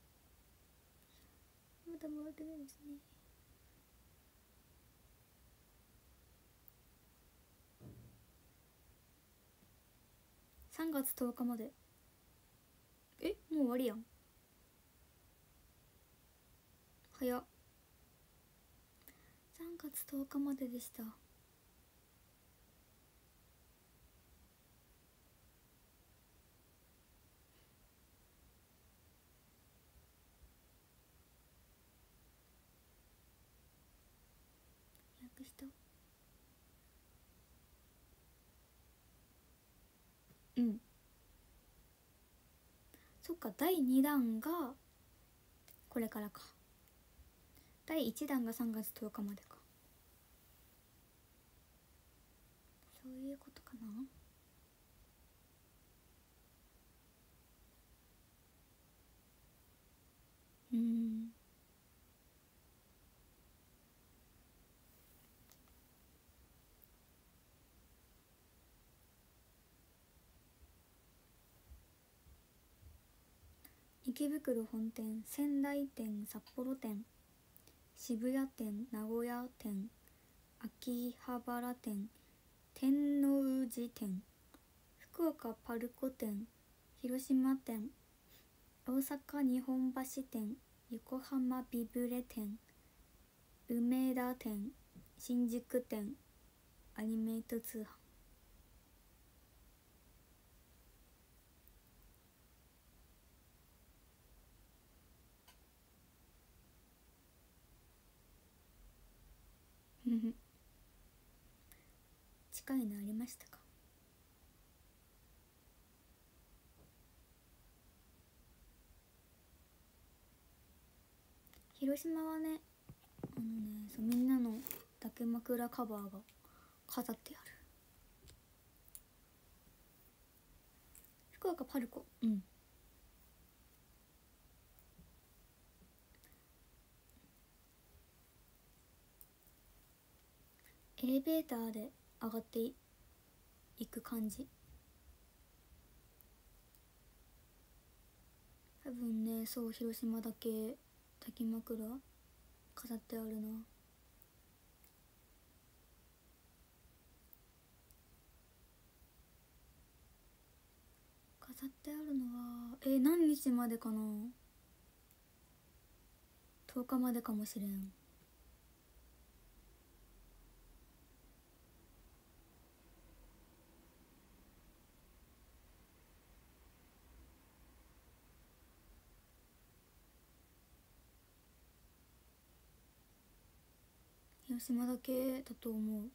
Speaker 1: まだもらってないですね。3月10日まで。え、もう終わりやん。早っ。3月10日まででした。予約した。うん、そっか。第2弾がこれからか。第1弾が3月10日までか。そういうことかな。池袋本店、仙台店、札幌店、渋谷店、名古屋店、秋葉原店、天王寺店、福岡パルコ店、広島店、大阪日本橋店、横浜ビブレ店、梅田店、新宿店、アニメイト通販。近いのありましたか。広島はね、そう、みんなの抱き枕カバーが飾ってある。福岡パルコ、うん。エレベーターで上がっていく感じ。多分ね、そう、広島だけ抱き枕飾ってあるな。飾ってあるのは何日までかな。10日までかもしれん。広島だけだと思う。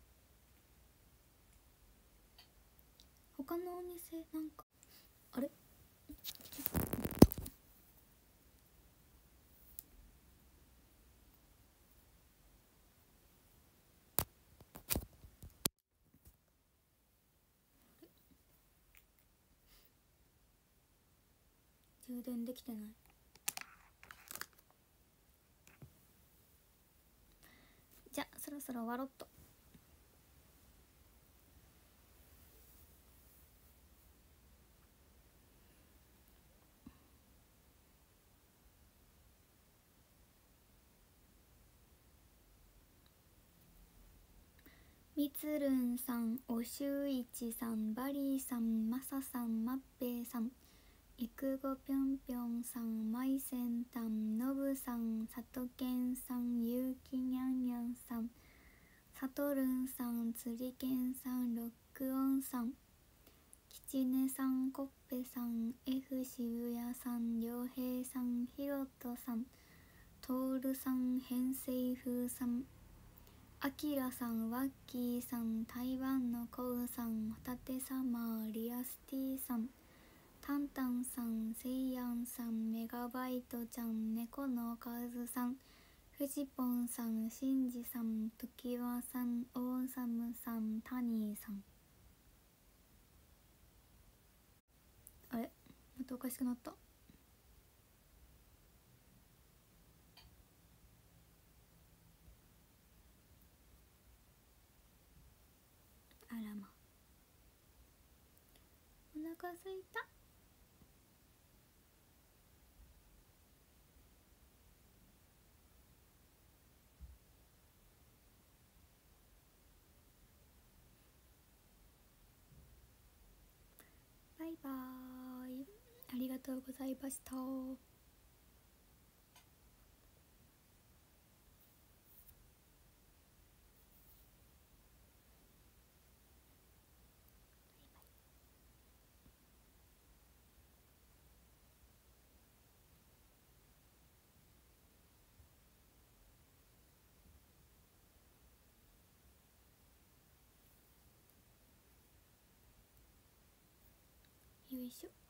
Speaker 1: 他のお店なんかあれ、充電できてない。じゃあそろそろ終わろっと。みつるんさん、おしゅういちさん、バリーさん、まささん、まっぺーさん、いくごぴょんぴょんさん、まいせんたん、のぶさん、さとけんさん、ゆうきにゃんにゃんさん、さとるんさん、つりけんさん、ロックオンさん、きちねさん、こっぺさん、F 渋谷さん、りょうへいさん、ひろとさん、とおるさん、へんせいふうさん、あきらさん、ワッキーさん、台湾のコウさん、ホタテサマー、リアスティさん、タンタンさん、セイヤンさん、メガバイトちゃん、猫のカズさん、フジポンさん、シンジさん、トキワさん、オーサムさん、タニーさん。あれ、またおかしくなった。 腹すいた。バイバーイ、ありがとうございました。よいしょ。